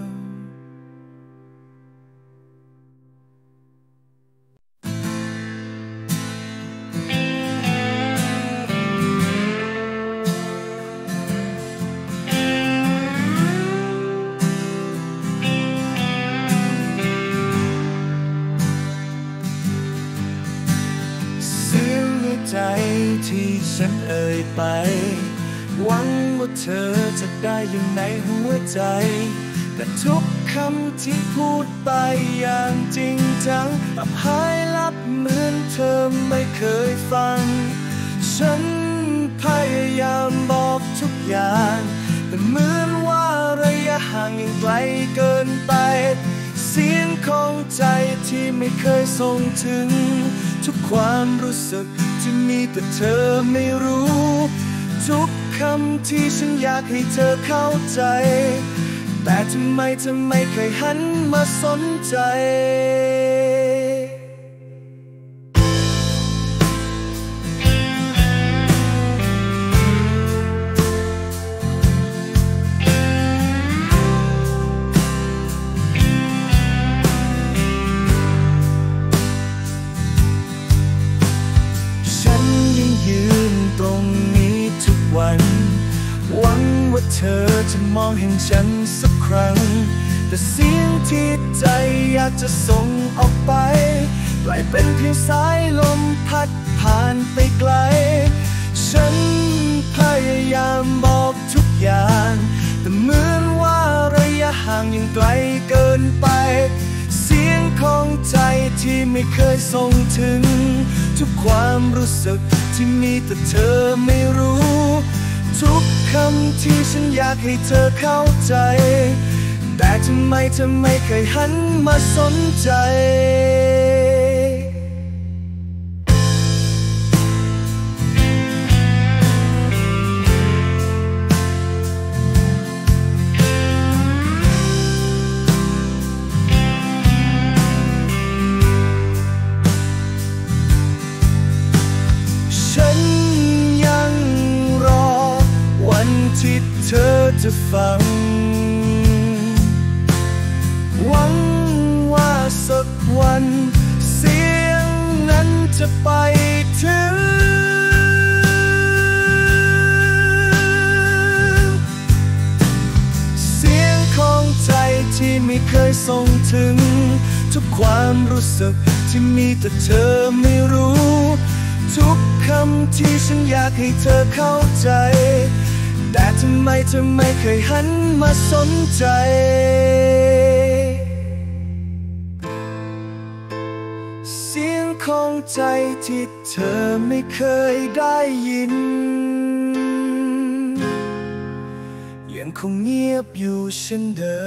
ใจที่ฉันเอ่ยไปหวังว่าเธอจะได้อยู่ในหัวใจแต่ทุกคำที่พูดไปอย่างจริงจังกลับหายลับเหมือนเธอไม่เคยฟังฉันพยายามบอกทุกอย่างแต่เหมือนว่าระยะห่างยังไกลเกินไปเสียงของใจที่ไม่เคยส่งถึงทุกความรู้สึกที่มีแต่เธอไม่รู้ทุกคำที่ฉันอยากให้เธอเข้าใจแต่ทำไมเธอไม่เคยหันมาสนใจยืนตรงนี้ทุกวันหวังว่าเธอจะมองเห็นฉันสักครั้งแต่เสียงที่ใจอยากจะส่งออกไปกลายเป็นเพียงสายลมพัดผ่านไปไกลฉันพยายามบอกทุกอย่างแต่เหมือนว่าระยะห่างยังไกลเกินไปเสียงของใจที่ไม่เคยส่งถึงทุกความรู้สึกที่มีแต่เธอไม่รู้ทุกคำที่ฉันอยากให้เธอเข้าใจแต่ทำไมเธอไม่เคยหันมาสนใจที่เธอจะฟังหวังว่าสักวันเสียงนั้นจะไปถึงเสียงของใจที่ไม่เคยส่งถึงทุกความรู้สึกที่มีแต่เธอไม่รู้ทุกคำที่ฉันอยากให้เธอเข้าใจแต่ทำไมเธอไม่เคยหันมาสนใจเสียงของใจที่เธอไม่เคยได้ยินยังคงเงียบอยู่เช่นเดิ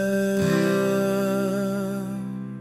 ม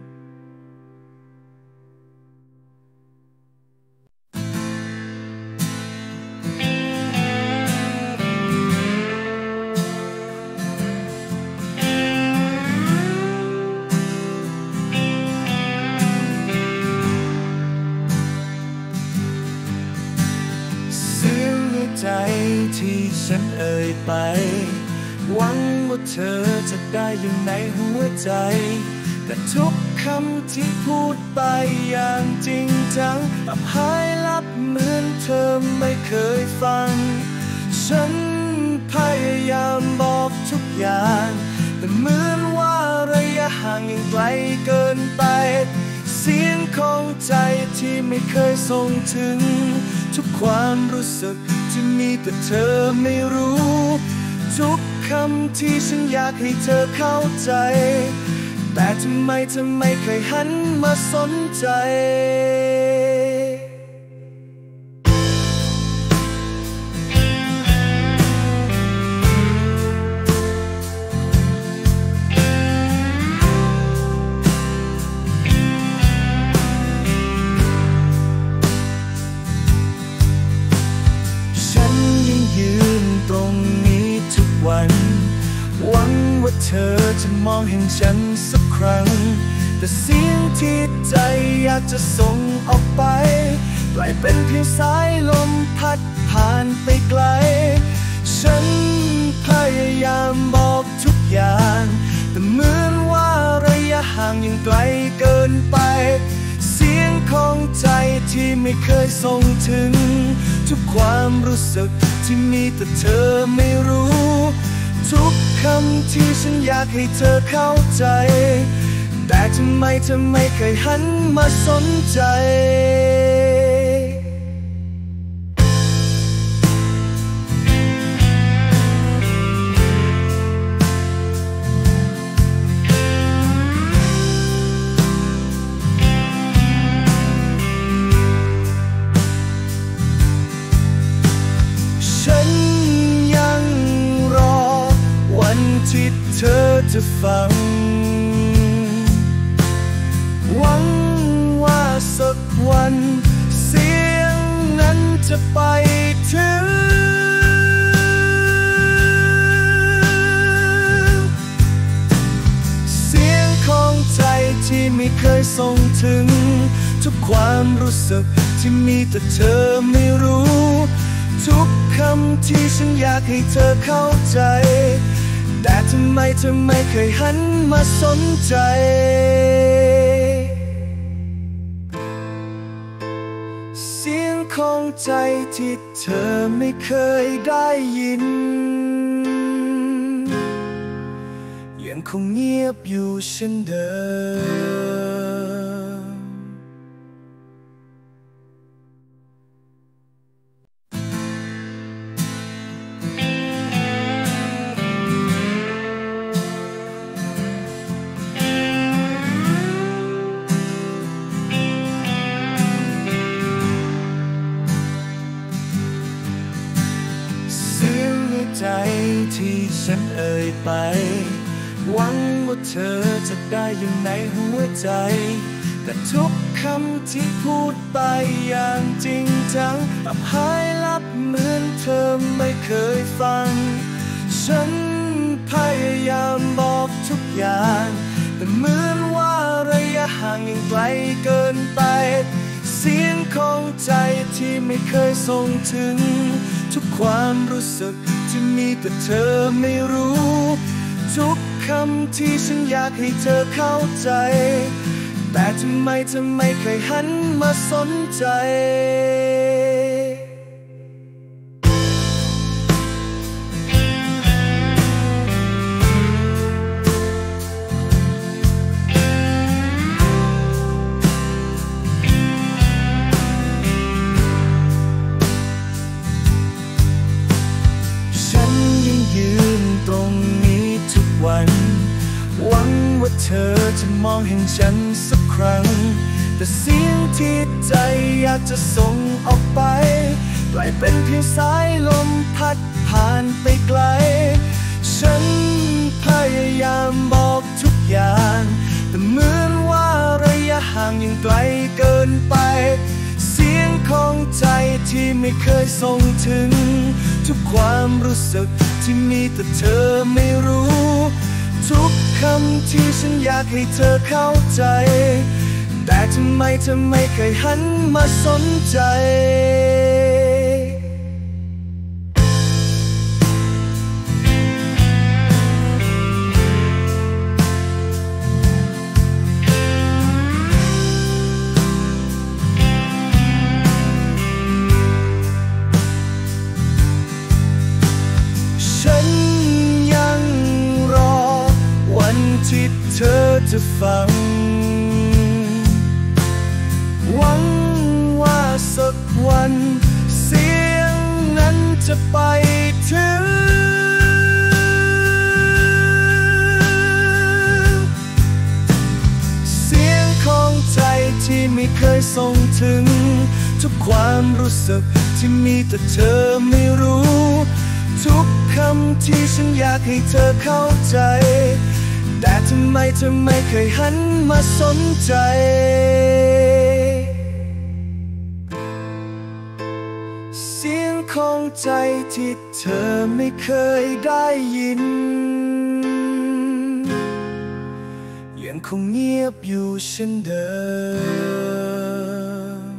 ใจที่ฉันเอ่ยไปหวังว่าเธอจะได้อยู่ในหัวใจแต่ทุกคำที่พูดไปอย่างจริงจังกลับหายลับเหมือนเธอไม่เคยฟังฉันพยายามบอกทุกอย่างแต่เหมือนว่าระยะห่างยังไกลเกินไปเสียงของใจที่ไม่เคยส่งถึงทุกความรู้สึกที่มีแต่เธอไม่รู้ทุกคำที่ฉันอยากให้เธอเข้าใจแแต่ทำไมเธอไม่เคยหันมาสนใจยืนตรงนี้ทุกวันหวังว่าเธอจะมองเห็นฉันสักครั้งแต่เสียงที่ใจอยากจะส่งออกไปกลายเป็นเพียงสายลมพัดผ่านไปไกลฉันพยายามบอกทุกอย่างแต่เหมือนว่าระยะห่างยังไกลเกินไปเสียงของใจที่ไม่เคยส่งถึงทุกความรู้สึกที่มีแต่เธอไม่รู้ทุกคำที่ฉันอยากให้เธอเข้าใจแต่ทำไมเธอไม่เคยหันมาสนใจที่เธอจะฟังหวังว่าสักวันเสียงนั้นจะไปถึงเสียงของใจที่ไม่เคยส่งถึงทุกความรู้สึกที่มีแต่เธอไม่รู้ทุกคำที่ฉันอยากให้เธอเข้าใจแต่ทำไมเธอไม่เคยหันมาสนใจเสียงของใจที่เธอไม่เคยได้ยินยังคงเงียบอยู่เช่นเดิมใจที่ฉันเอ่ยไปหวังว่าเธอจะได้อยู่ในหัวใจแต่ทุกคำที่พูดไปอย่างจริงจังกลับหายลับเหมือนเธอไม่เคยฟังฉันพยายามบอกทุกอย่างแต่เหมือนว่าระยะห่างยังไกลเกินไปเสียงของใจที่ไม่เคยส่งถึงทุกความรู้สึกที่มีแต่เธอไม่รู้ทุกคำที่ฉันอยากให้เธอเข้าใจแต่ทำไมเธอไม่เคยหันมาสนใจยืนตรงนี้ทุกวันหวังว่าเธอจะมองเห็นฉันสักครั้งแต่เสียงที่ใจอยากจะส่งออกไปกลายเป็นเพียงสายลมพัดผ่านไปไกลฉันพยายามบอกทุกอย่างแต่เหมือนว่าระยะห่างยังไกลเกินไปเสียงของใจที่ไม่เคยส่งถึงทุกความรู้สึกที่มีแต่เธอไม่รู้ทุกคำที่ฉันอยากให้เธอเข้าใจแต่ทำไมเธอไม่เคยหันมาสนใจ เธอจะฟังหวังว่าสักวันเสียงนั้นจะไปถึงเคยส่งถึงทุกความรู้สึกที่มีแต่เธอไม่รู้ทุกคำที่ฉันอยากให้เธอเข้าใจแต่ทำไมเธอไม่เคยหันมาสนใจเสียงของใจที่เธอไม่เคยได้ยินยังคงเงียบอยู่เช่นเดิม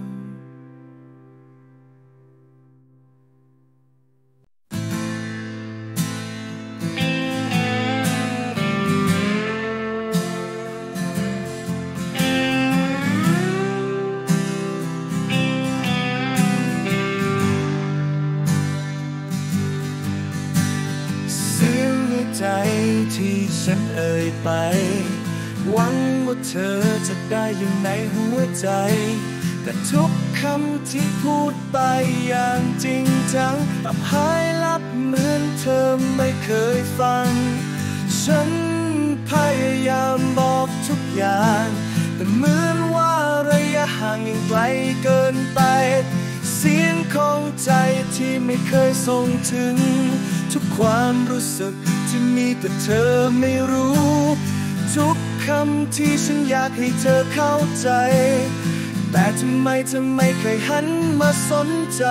ใจที่ฉันเอ่ยไปหวังว่าเธอจะได้อยู่ในหัวใจแต่ทุกคำที่พูดไปอย่างจริงจังกลับหายลับเหมือนเธอไม่เคยฟังฉันพยายามบอกทุกอย่างแต่เหมือนว่าระยะห่างยังไกลเกินไปเสียงของใจที่ไม่เคยส่งถึงทุกความรู้สึกที่มีแต่เธอไม่รู้ทุกคำที่ฉันอยากให้เธอเข้าใจแต่ทำไมเธอไม่เคยหันมาสนใจ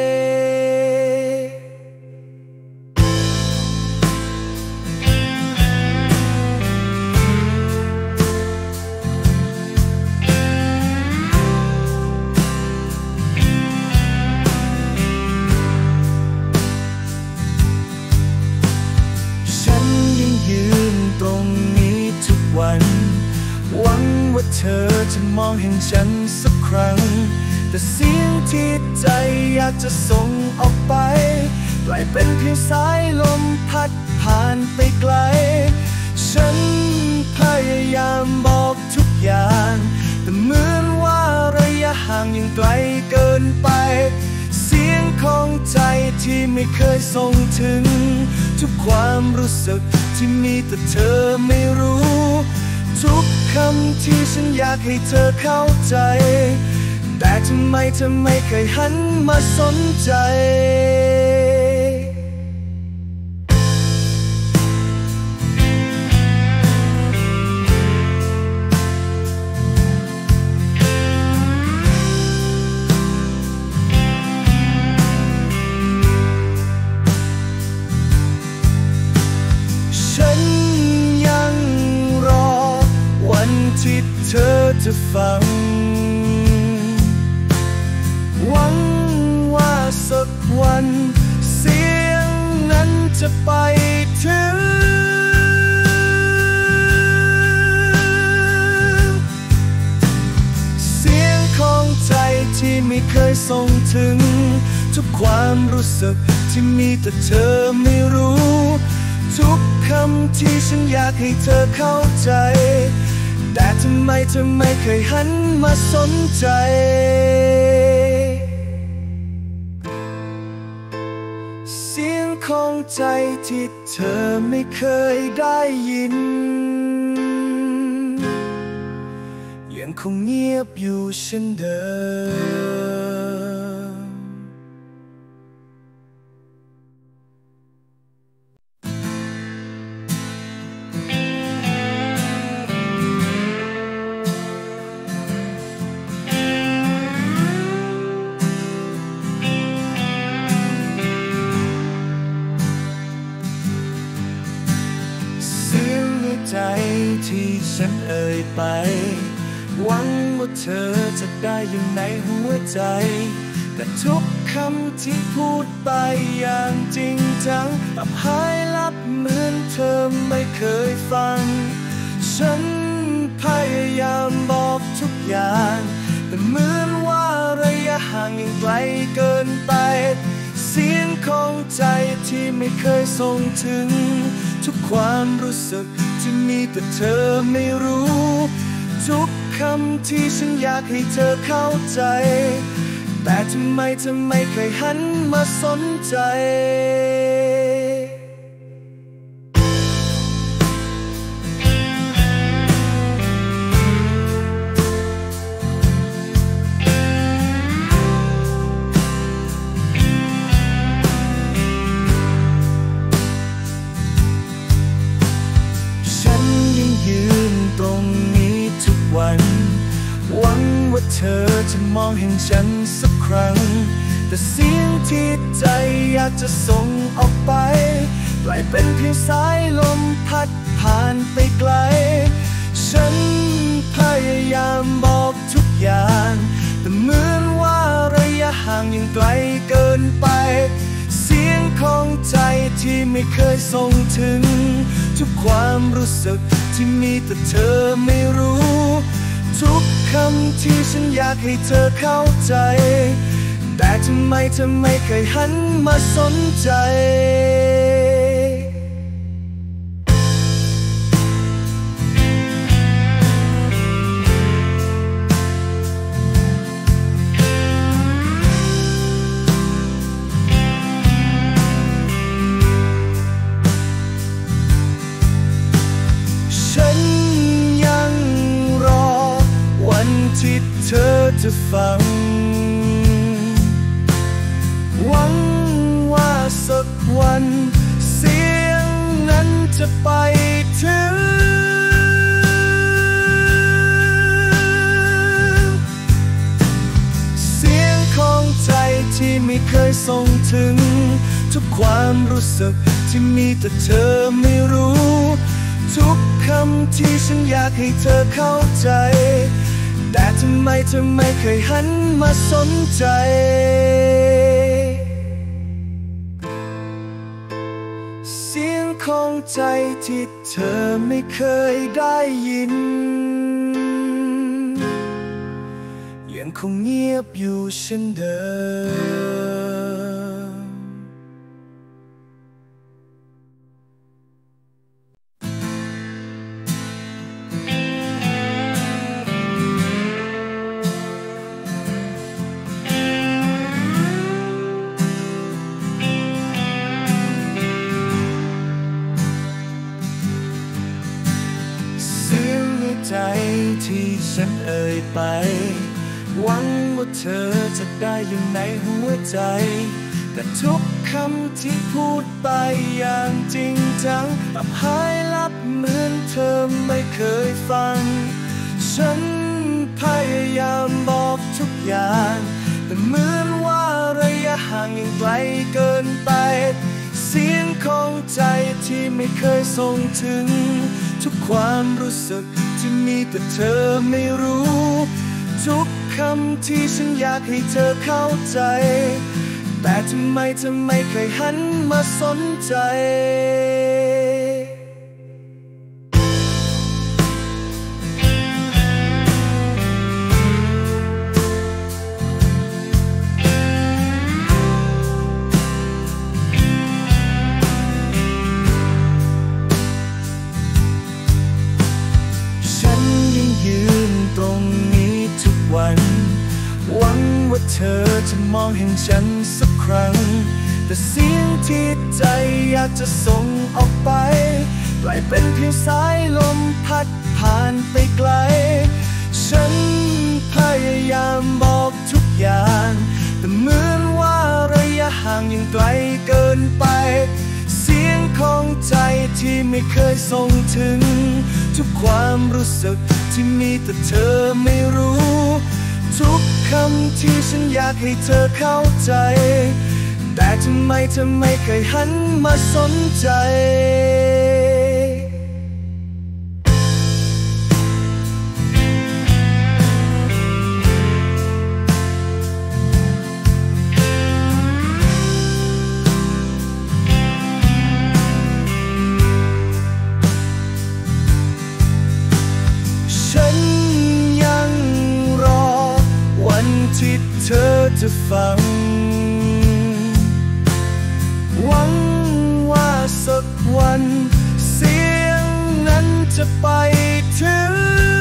ยืนตรงนี้ทุกวันหวังว่าเธอจะมองเห็นฉันสักครั้งแต่เสียงที่ใจอยากจะส่งออกไปกลายเป็นเพียงสายลมพัดผ่านไปไกลฉันพยายามบอกทุกอย่างแต่เหมือนว่าระยะห่างยังไกลเกินไปเสียงของใจที่ไม่เคยส่งถึงทุกความรู้สึกที่มีแต่เธอไม่รู้ทุกคำที่ฉันอยากให้เธอเข้าใจแต่ทำไมเธอไม่เคยหันมาสนใจที่เธอจะฟังหวังว่าสักวันเสียงนั้นจะไปถึงเสียงของใจที่ไม่เคยส่งถึงทุกความรู้สึกที่มีแต่เธอไม่รู้ทุกคำที่ฉันอยากให้เธอเข้าใจแต่ทำไมเธอไม่เคยหันมาสนใจเสียงของใจที่เธอไม่เคยได้ยินยังคงเงียบอยู่เช่นเดิม ใจที่ฉันเอ่ยไปหวังว่าเธอจะได้อยู่ในหัวใจแต่ทุกคำที่พูดไปอย่างจริงจังกลับหายลับเหมือนเธอไม่เคยฟังฉันพยายามบอกทุกอย่างแต่เหมือนว่าระยะห่างยังไกลเกินไปเสียงของใจที่ไม่เคยส่งถึงทุกความรู้สึกที่มีแต่เธอไม่รู้ทุกคำที่ฉันอยากให้เธอเข้าใจแต่ทำไมเธอไม่เคยหันมาสนใจวันหวังว่าเธอจะมองเห็นฉันสักครั้งแต่เสียงที่ใจอยากจะส่งออกไปกลายเป็นเพียงสายลมพัดผ่านไปไกลฉันพยายามบอกทุกอย่างแต่เหมือนว่าระยะห่างยังไกลเกินไปเสียงของใจที่ไม่เคยส่งถึงทุกความรู้สึกที่มีแต่เธอไม่รู้ทุกคำที่ฉันอยากให้เธอเข้าใจแต่ทำไมเธอไม่เคยหันมาสนใจที่เธอจะฟังหวังว่าสักวันเสียงนั้นจะไปถึงเสียงของใจที่ไม่เคยส่งถึงทุกความรู้สึกที่มีแต่เธอไม่รู้ทุกคำที่ฉันอยากให้เธอเข้าใจแต่ทำไมเธอไม่เคยหันมาสนใจเสียงของใจที่เธอไม่เคยได้ยินยังคงเงียบอยู่เช่นเดิมใจที่ฉันเอ่ยไปหวังว่าเธอจะได้อยู่ในหัวใจแต่ทุกคำที่พูดไปอย่างจริงจังกลับหายลับเหมือนเธอไม่เคยฟังฉันพยายามบอกทุกอย่างแต่เหมือนว่าระยะห่างยังไกลเกินไปเสียงของใจที่ไม่เคยส่งถึงทุกความรู้สึกที่มีแต่เธอไม่รู้ทุกคำที่ฉันอยากให้เธอเข้าใจแต่ทำไมเธอไม่เคยหันมาสนใจตรงนี้ทุกวันหวังว่าเธอจะมองเห็นฉันสักครั้งแต่เสียงที่ใจอยากจะส่งออกไปกลายเป็นเพียงสายลมพัดผ่านไปไกลฉันพยายามบอกทุกอย่างแต่เหมือนว่าระยะห่างยังไกลเกินไปเสียงของใจที่ไม่เคยส่งถึงทุกความรู้สึกที่มีแต่เธอไม่รู้ทุกคำที่ฉันอยากให้เธอเข้าใจแต่ทำไมเธอไม่เคยหันมาสนใจที่เธอจะฟังหวังว่าสักวันเสียงนั้นจะไปถึง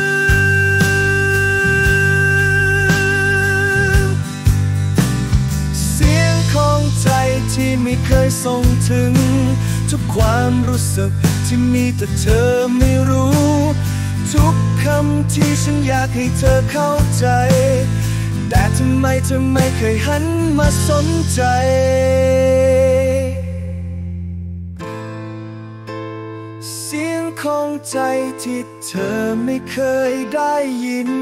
เสียงของใจที่ไม่เคยส่งถึงทุกความรู้สึกที่มีแต่เธอไม่รู้ทุกคำที่ฉันอยากให้เธอเข้าใจแต่ทำไมเธอไม่เคยหันมาสนใจเสียงขของใจที่เธอไม่เคยได้ยิน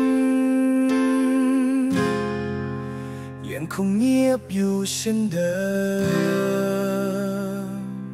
ยังคงเงียบอยู่เช่นเดิม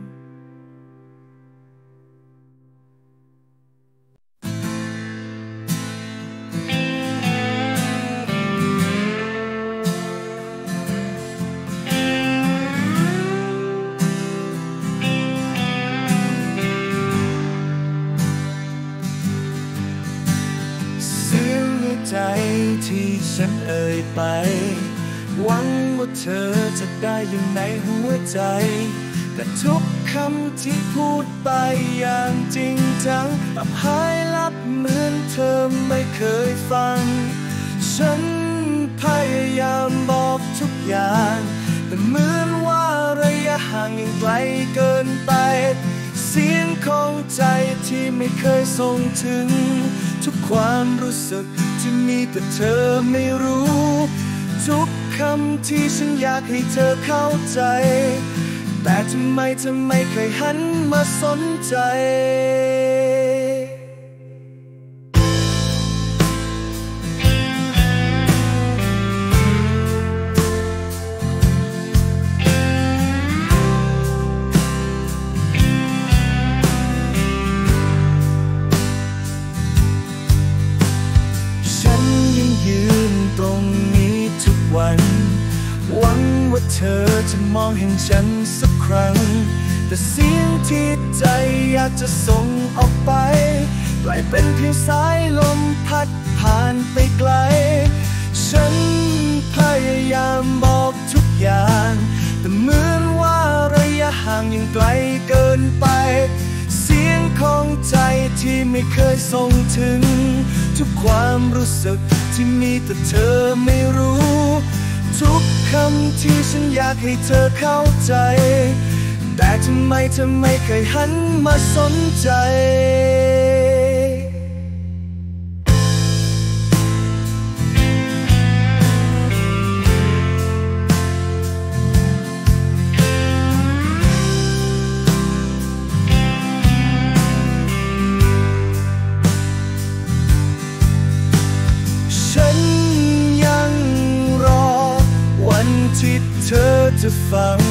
ใจที่ฉันเอ่ยไปหวังว่าเธอจะได้อยู่ในหัวใจแต่ทุกคำที่พูดไปอย่างจริงจังกลับหายลับเหมือนเธอไม่เคยฟังฉันพยายามบอกทุกอย่างแต่เหมือนว่าระยะห่างยังไกลเกินไปเสียงของใจที่ไม่เคยส่งถึงทุกความรู้สึกที่มีแต่เธอไม่รู้ทุกคำที่ฉันอยากให้เธอเข้าใจแต่ทำไมเธอไม่เคยหันมาสนใจตรงนี้ทุกวันหวังว่าเธอจะมองเห็นฉันสักครั้งแต่เสียงที่ใจอยากจะส่งออกไปกลายเป็นเพียงสายลมพัดผ่านไปไกลฉันพยายามบอกทุกอย่างแต่เหมือนว่าระยะห่างยังไกลเกินไปเสียงของใจที่ไม่เคยส่งถึงทุกความรู้สึกที่มีแต่เธอไม่รู้ทุกคำที่ฉันอยากให้เธอเข้าใจแต่ทำไมเธอไม่เคยหันมาสนใจที่เธอจะฟัง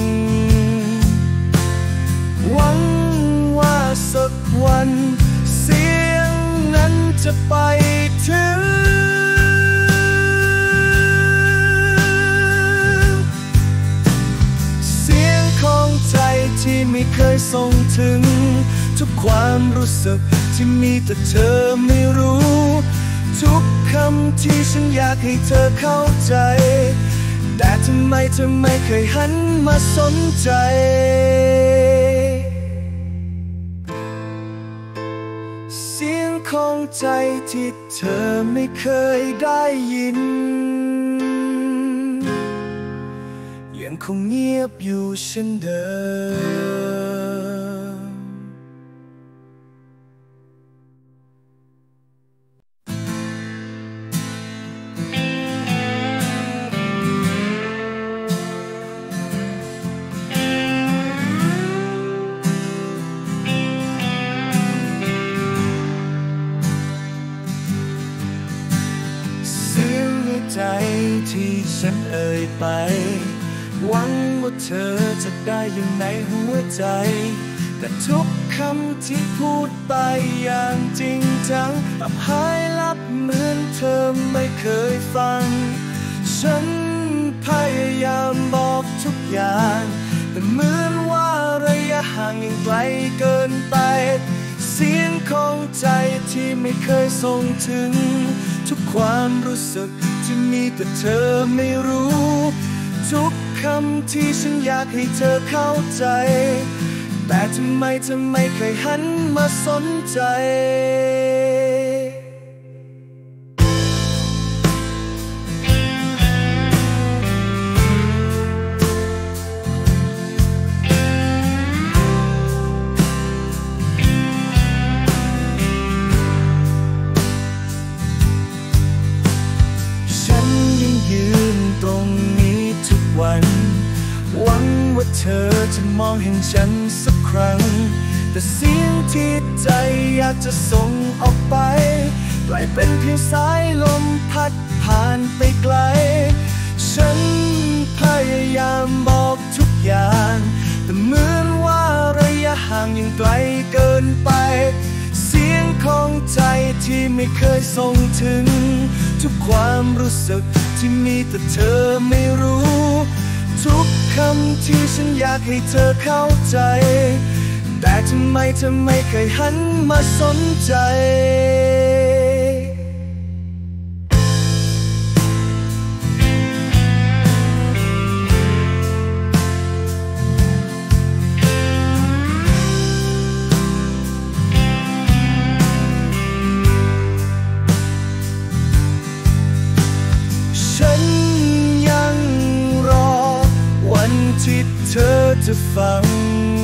หวังว่าสักวันเสียงนั้นจะไปถึงเสียงของใจที่ไม่เคยส่งถึงทุกความรู้สึกที่มีแต่เธอไม่รู้ทุกคำที่ฉันอยากให้เธอเข้าใจแต่ทำไมเธอไม่เคยหันมาสนใจเสียงของใจที่เธอไม่เคยได้ยินยังคงเงียบอยู่เช่นเดิมใจที่ฉันเอ่ยไปหวังว่าเธอจะได้อยู่ในหัวใจแต่ทุกคำที่พูดไปอย่างจริงจังกลับหายลับเหมือนเธอไม่เคยฟังฉันพยายามบอกทุกอย่างแต่เหมือนว่าระยะห่างยังไกลเกินไปเสียงของใจที่ไม่เคยส่งถึงทุกความรู้สึกที่มีแต่เธอไม่รู้ทุกคำที่ฉันอยากให้เธอเข้าใจแต่ทำไมเธอไม่เคยหันมาสนใจวันหวังว่าเธอจะมองเห็นฉันสักครั้งแแต่เสียงที่ใจอยากจะส่งออกไปกลายเป็นเพียงสายลมพัดผ่านไปไกลฉันพยายามบอกทุกอย่างแต่เหมือนว่าระยะห่างยังไกลเกินไปเสียงของใจที่ไม่เคยส่งถึงทุกความรู้สึกที่มีแต่เธอไม่รู้ทุกคำที่ฉันอยากให้เธอเข้าใจแต่ทำไมเธอไม่เคยหันมาสนใจฉันยังรอวันที่เธอจะฟัง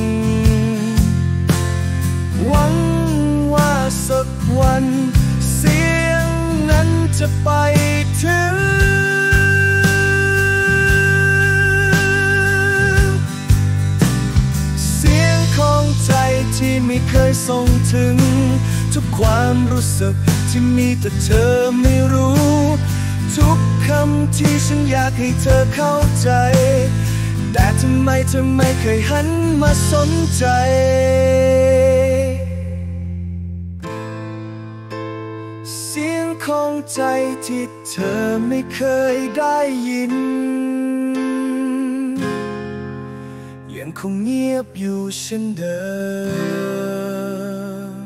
หวังว่าสักวันเสียงนั้นจะไปถึงเสียงของใจที่ไม่เคยส่งถึงทุกความรู้สึกที่มีแต่เธอไม่รู้ทุกคำที่ฉันอยากให้เธอเข้าใจแต่ทำไมเธอไม่เคยหันมาสนใจเสียงของใจที่เธอไม่เคยได้ยินยังคงเงียบอยู่เช่นเดิม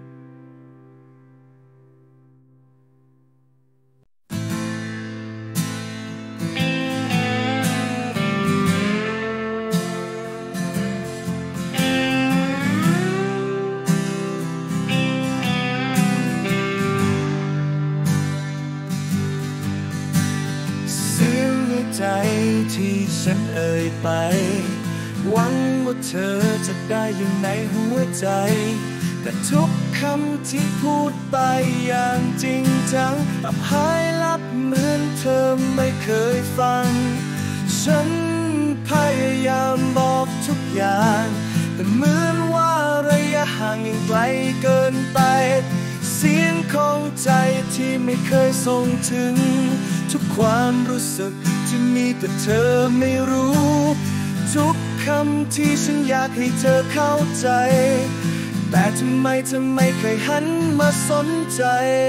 ใจที่ฉันเอ่ยไปหวังว่าเธอจะได้อยู่ในหัวใจแต่ทุกคำที่พูดไปอย่างจริงจังกลับหายลับเหมือนเธอไม่เคยฟังฉันพยายามบอกทุกอย่างแต่เหมือนว่าระยะห่างยังไกลเกินไปเสียงของใจที่ไม่เคยส่งถึงทุกความรู้สึกที่มีแต่เธอไม่รู้ทุกคำที่ฉันอยากให้เธอเข้าใจแต่ทำไมเธอไม่เคยหันมาสนใจ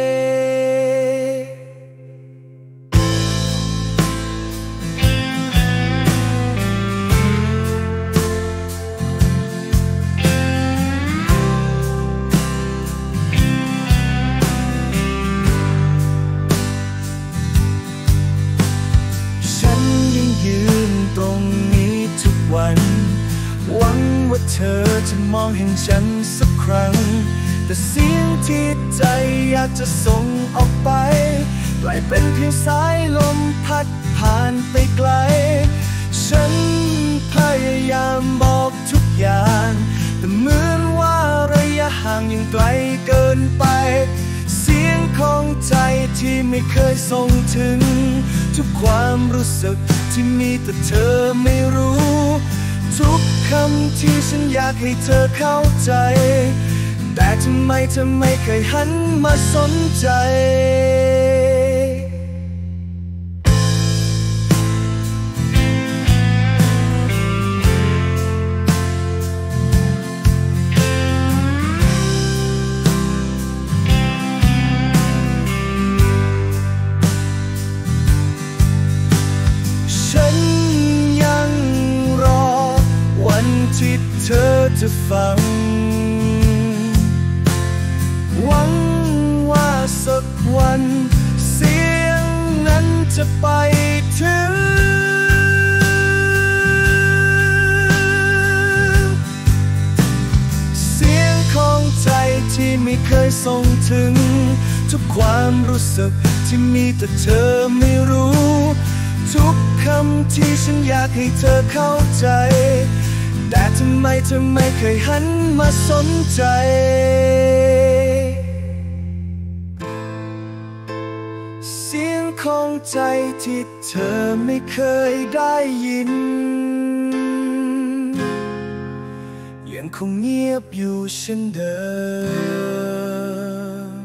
ยืนตรงนี้ทุกวันหวังว่าเธอจะมองเห็นฉันสักครั้งแต่เสียงที่ใจอยากจะส่งออกไปกลายเป็นเพียงสายลมพัดผ่านไปไกลฉันพยายามบอกทุกอย่างแต่เหมือนว่าระยะห่างยังไกลเกินไปเสียงของใจที่ไม่เคยส่งถึงทุกความรู้สึกที่มีแต่เธอไม่รู้ทุกคำที่ฉันอยากให้เธอเข้าใจแต่ทำไมเธอไม่เคยหันมาสนใจที่เธอจะฟังหวังว่าสักวันเสียงนั้นจะไปถึงเสียงของใจที่ไม่เคยส่งถึงทุกความรู้สึกที่มีแต่เธอไม่รู้ทุกคำที่ฉันอยากให้เธอเข้าใจแต่ทำไมเธอไม่เคยหันมาสนใจเสียงของใจที่เธอไม่เคยได้ยินยังยังคงเงียบอยู่เช่นเดิม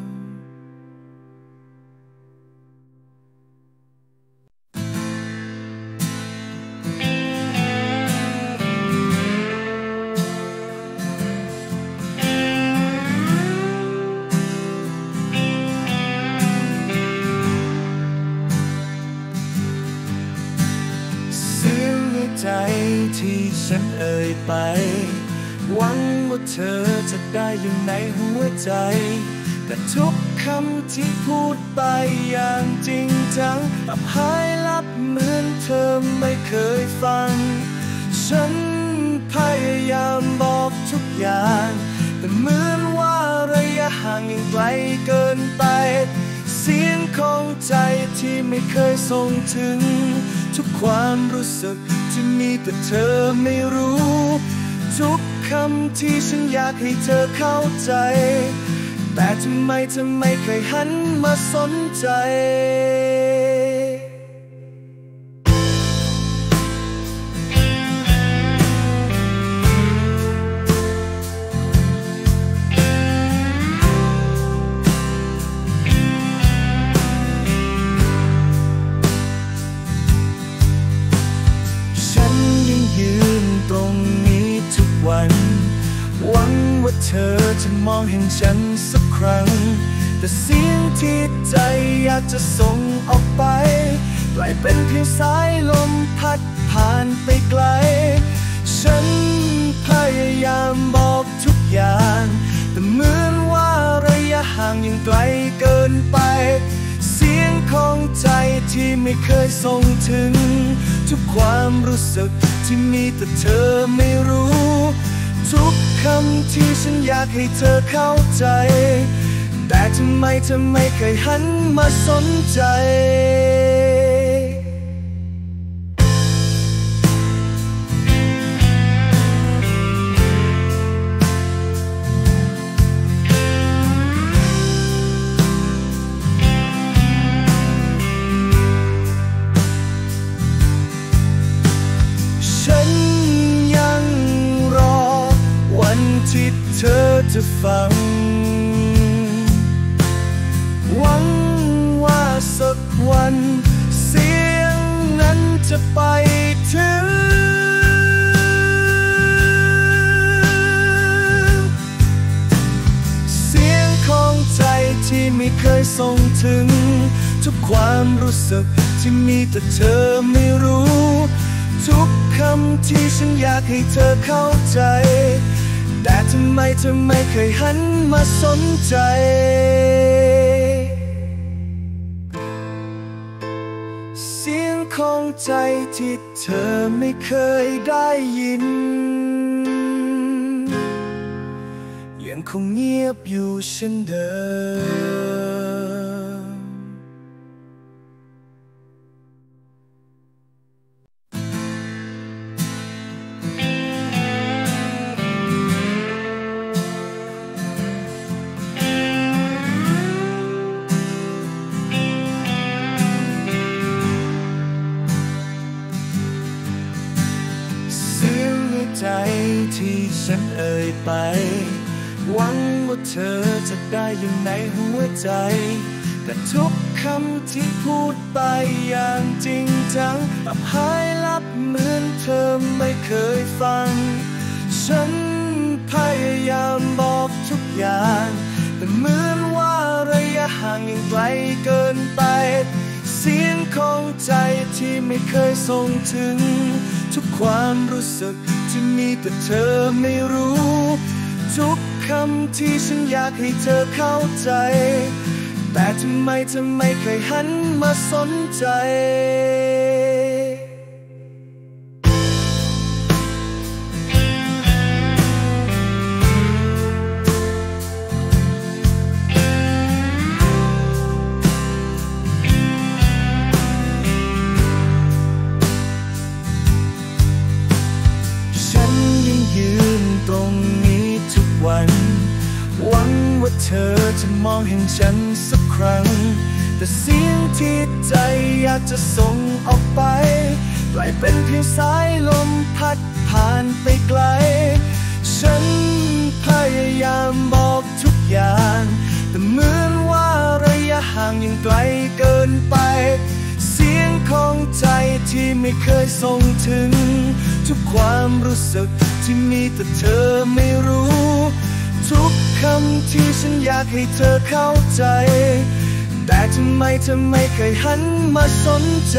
ใจที่ฉันเอ่ยไปหวังว่าเธอจะได้อยู่ในหัวใจแต่ทุกคำที่พูดไปอย่างจริงจังกลับหายลับเหมือนเธอไม่เคยฟังฉันพยายามบอกทุกอย่างแต่เหมือนว่าระยะห่างยังไกลเกินไปเสียงของใจที่ไม่เคยส่งถึงทุกความรู้สึกที่มีแต่เธอไม่รู้ทุกคำที่ฉันอยากให้เธอเข้าใจแต่ทำไมเธอไม่เคยหันมาสนใจตรงนี้ทุกวันหวังว่าเธอจะมองเห็นฉันสักครั้งแต่เสียงที่ใจอยากจะส่งออกไปกลายเป็นเพียงสายลมพัดผ่านไปไกลฉันพยายามบอกทุกอย่างแต่เหมือนว่าระยะห่างยังไกลเกินไปเสียงของใจที่ไม่เคยส่งถึงทุกความรู้สึกที่มีแต่เธอไม่รู้ทุกคำที่ฉันอยากให้เธอเข้าใจแต่ทำไมเธอไม่เคยหันมาสนใจที่เธอจะฟังหวังว่าสักวันเสียงนั้นจะไปถึงเสียงของใจที่ไม่เคยส่งถึงทุกความรู้สึกที่มีแต่เธอไม่รู้ทุกคำที่ฉันอยากให้เธอเข้าใจแต่ทำไมเธอไม่เคยหันมาสนใจเสียงของใจที่เธอไม่เคยได้ยินยังคงเงียบอยู่เช่นเดิมใจที่ฉันเอ่ยไปหวังว่าเธอจะได้อยู่ในหัวใจแต่ทุกคำที่พูดไปอย่างจริงจังกลับหายลับเหมือนเธอไม่เคยฟังฉันพยายามบอกทุกอย่างแต่เหมือนว่าระยะห่างยังไกลเกินไปเสียงของใจที่ไม่เคยส่งถึงทุกความรู้สึกที่มีแต่เธอไม่รู้ทุกคำที่ฉันอยากให้เธอเข้าใจแต่ทำไมเธอไม่เคยหันมาสนใจตรงนี้ทุกวันหวังว่าเธอจะมองเห็นฉันสักครั้งแต่เสียงที่ใจอยากจะส่งออกไปกลายเป็นเพียงสายลมพัดผ่านไปไกลฉฉันพยายามบอกทุกอย่างแต่เหมือนว่าระยะห่างยังไกลเกินไปเสียงของใจที่ไม่เคยส่งถึงทุกความรู้สึกที่มีแต่เธอไม่รู้ทุกคำที่ฉันอยากให้เธอเข้าใจแต่ทำไมเธอไม่เคยหันมาสนใจ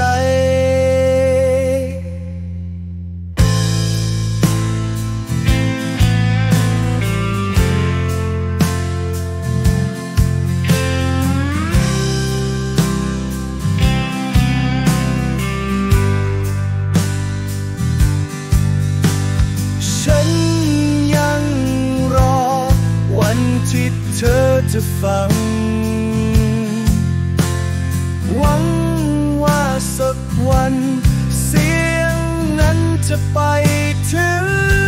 ฉันยังรอวันที่เธอจะฟังหวังว่าสักวันเสียงนั้นจะไปถึง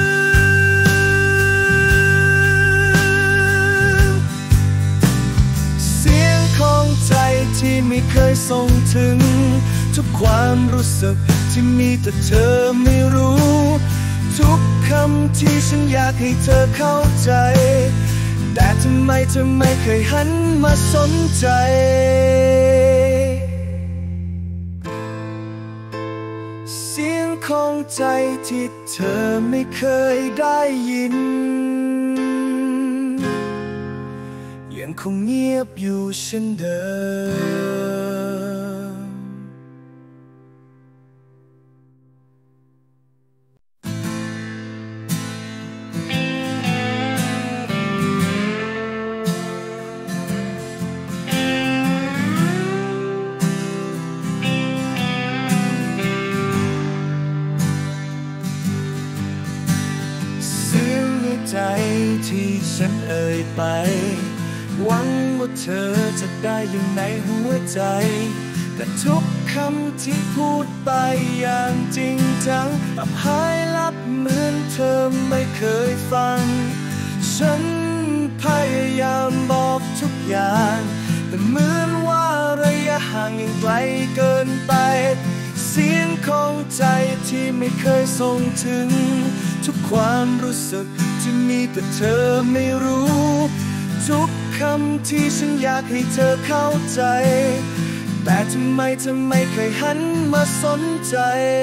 เสียงของใจที่ไม่เคยส่งถึงทุกความรู้สึกที่มีแต่เธอไม่รู้ทุกคำที่ฉันอยากให้เธอเข้าใจแต่ทำไมเธอไม่เคยหันมาสนใจเสียงของใจที่เธอไม่เคยได้ยินยังคงเงียบอยู่เช่นเดิมใจที่ฉันเอ่ยไปหวังว่าเธอจะได้อยู่ในหัวใจแต่ทุกคำที่พูดไปอย่างจริงจังกลับหายลับเหมือนเธอไม่เคยฟังฉันพยายามบอกทุกอย่างแต่เหมือนว่าระยะห่างยังไกลเกินไปเสียงของใจที่ไม่เคยส่งถึงทุกความรู้สึกที่มีแต่เธอไม่รู้ทุกคำที่ฉันอยากให้เธอเข้าใจแต่ทำไมเธอไม่เคยหันมาสนใจ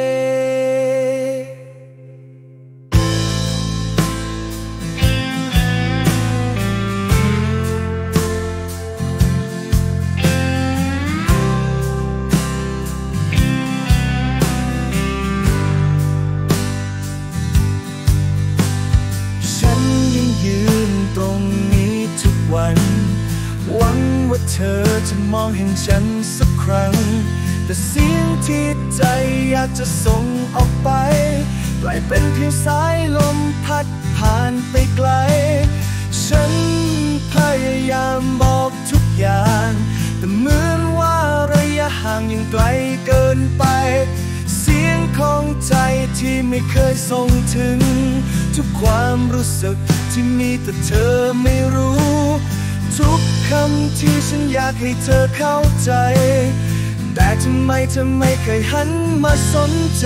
ยืนตรงนี้ทุกวันหวังว่าเธอจะมองเห็นฉันสักครั้งแต่เสียงที่ใจอยากจะส่งออกไปกลายเป็นเพียงสายลมพัดผ่านไปไกลฉันพยายามบอกทุกอย่างแต่เหมือนว่าระยะห่างยังไกลเกินไปเสียงของใจที่ไม่เคยส่งถึงทุกความรู้สึกที่มีแต่เธอไม่รู้ทุกคำที่ฉันอยากให้เธอเข้าใจแต่ทำไมเธอไม่เคยหันมาสนใจ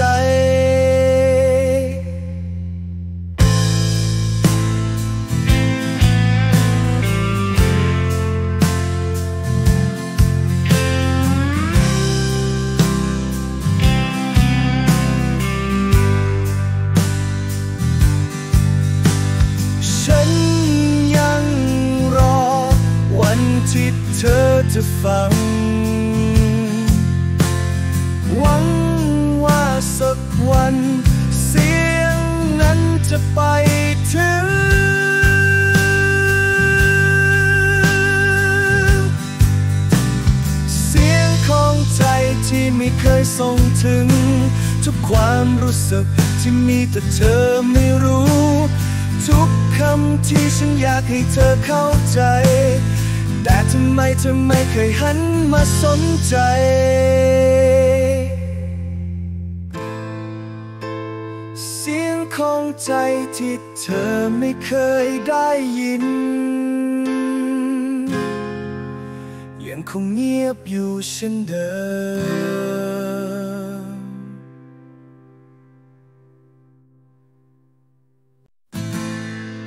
ที่เธอจะฟังหวังว่าสักวันเสียงนั้นจะไปถึงเสียงของใจที่ไม่เคยส่งถึงทุกความรู้สึกที่มีแต่เธอไม่รู้ทุกคำที่ฉันอยากให้เธอเข้าใจแต่ทำไมเธอไม่เคยหันมาสนใจเสียงของใจที่เธอไม่เคยได้ยินยังคงเงียบอยู่เช่นเดิม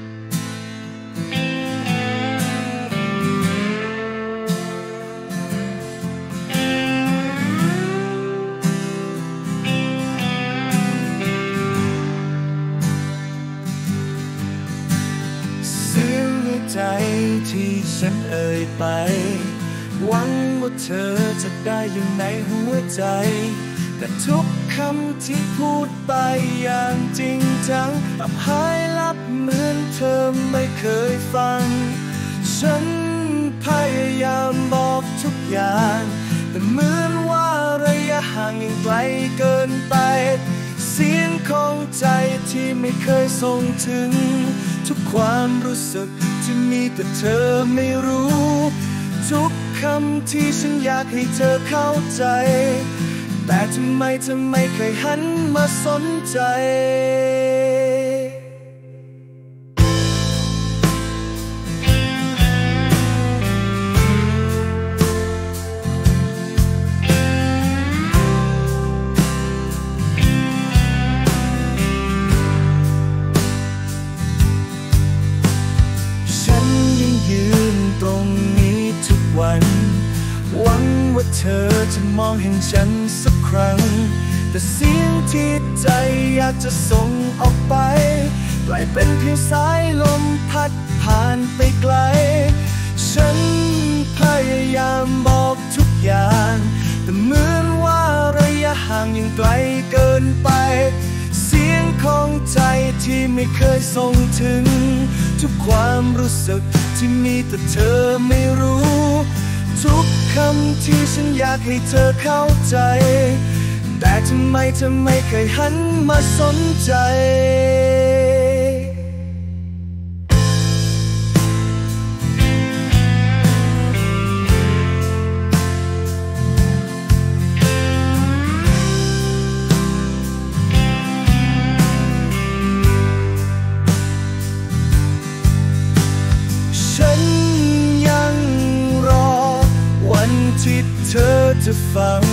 ยไปหวังว่าเธอจะได้อยู่ในหัวใจแต่ทุกคำที่พูดไปอย่างจริงจังกลับหายลับเหมือนเธอไม่เคยฟังฉันพยายามบอกทุกอย่างแต่เหมือนว่าระยะห่างยังไกลเกินไปเสียงของใจที่ไม่เคยส่งถึงทุกความรู้สึกที่มีแต่เธอไม่รู้ทุกคำที่ฉันอยากให้เธอเข้าใจแต่ทำไมเธอไม่เคยหันมาสนใจตรงนี้ทุกวันหวังว่าเธอจะมองเห็นฉันสักครั้งแต่เสียงที่ใจอยากจะส่งออกไปกลายเป็นเพียงสายลมพัดผ่านไปไกลฉันพยายามบอกทุกอย่างแต่เหมือนว่าระยะห่างยังไกลเกินไปเสียงของใจที่ไม่เคยส่งถึงทุกความรู้สึกที่มีแต่เธอไม่รู้ทุกคำที่ฉันอยากให้เธอเข้าใจแต่ทำไมเธอไม่เคยหันมาสนใจที่เธอจะฟัง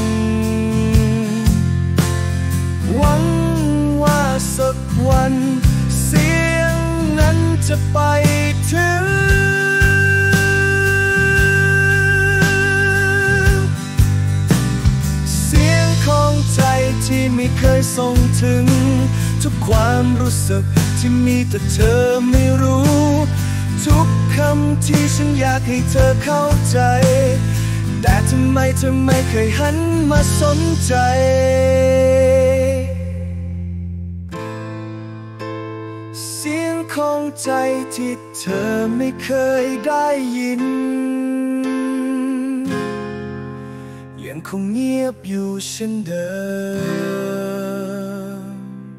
หวังว่าสักวันเสียงนั้นจะไปถึงเสียงของใจที่ไม่เคยส่งถึงทุกความรู้สึกที่มีแต่เธอไม่รู้ทุกคำที่ฉันอยากให้เธอเข้าใจแต่ทำไมเธอไม่เคยหันมาสนใจเสียงของใจที่เธอไม่เคยได้ยินยังคงเงียบอยู่เช่นเดิม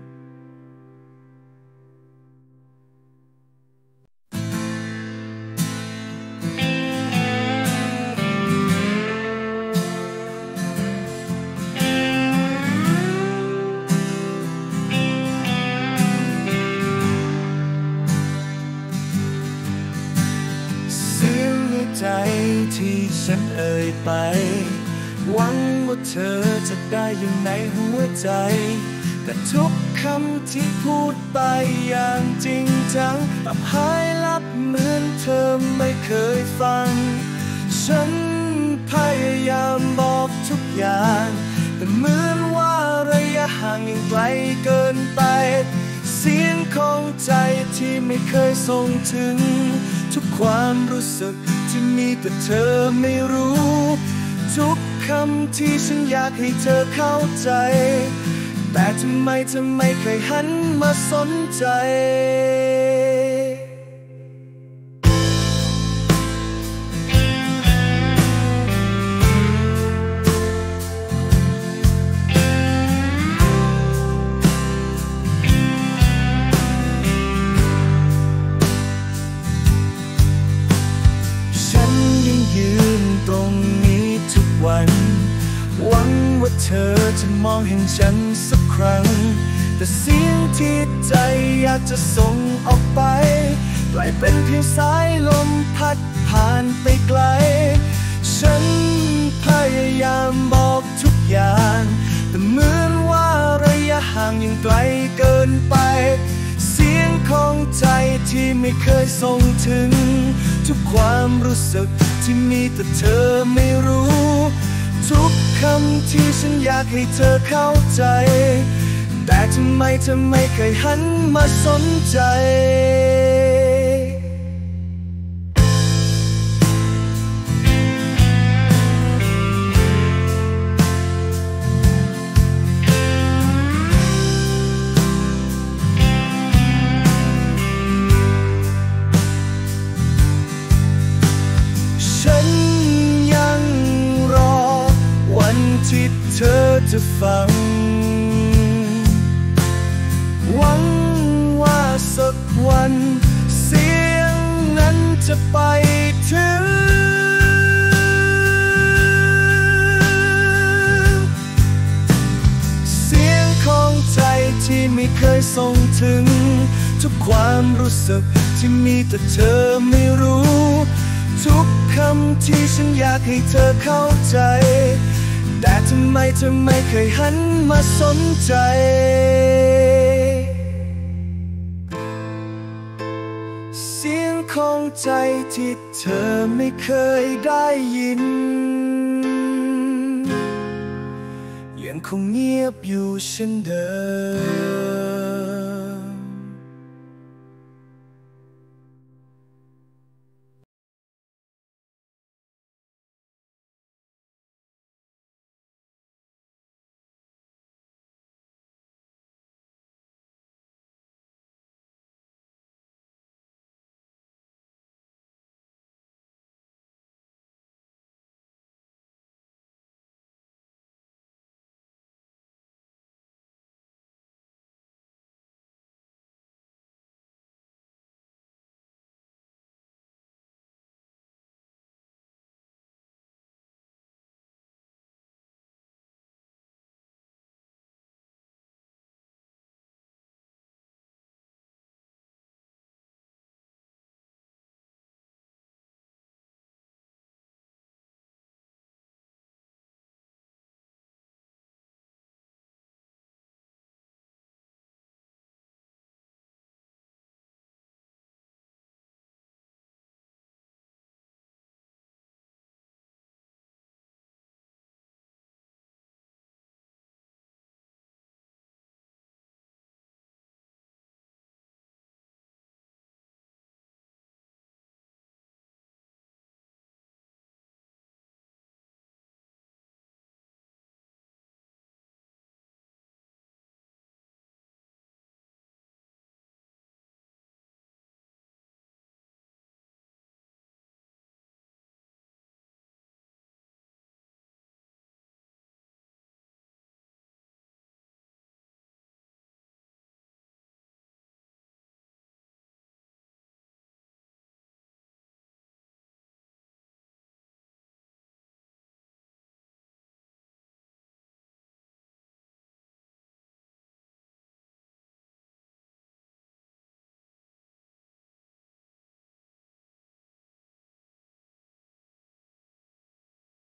ใจที่ฉันเอ่ยไปหวังว่าเธอจะได้อยู่ในหัวใจแต่ทุกคำที่พูดไปอย่างจริงจังกลับหายลับเหมือนเธอไม่เคยฟังฉันพยายามบอกทุกอย่างแต่เหมือนว่าระยะห่างยังไกลเกินไปเสียงของใจที่ไม่เคยส่งถึงทุกความรู้สึกที่มีแต่เธอไม่รู้ทุกคำที่ฉันอยากให้เธอเข้าใจแต่ทำไมเธอไม่เคยหันมาสนใจตรงนี้ทุกวันหวังว่าเธอจะมองเห็นฉันสักครั้งแต่เสียงที่ใจอยากจะส่งออกไปกลายเป็นเพียงสายลมพัดผ่านไปไกลฉันพยายามบอกทุกอย่างแต่เหมือนว่าระยะห่างยังไกลเกินไปเสียงของใจที่ไม่เคยส่งถึงทุกความรู้สึกที่มีแต่เธอไม่รู้ทุกคำที่ฉันอยากให้เธอเข้าใจแต่ทำไมเธอไม่เคยหันมาสนใจจะฟังหวังว่าสักวันเสียงนั้นจะไปถึงเสียงของใจที่ไม่เคยส่งถึงทุกความรู้สึกที่มีแต่เธอไม่รู้ทุกคำที่ฉันอยากให้เธอเข้าใจแต่ทำไมเธอไม่เคยหันมาสนใจเสียงของใจที่เธอไม่เคยได้ยินยังคงเงียบอยู่เช่นเดิม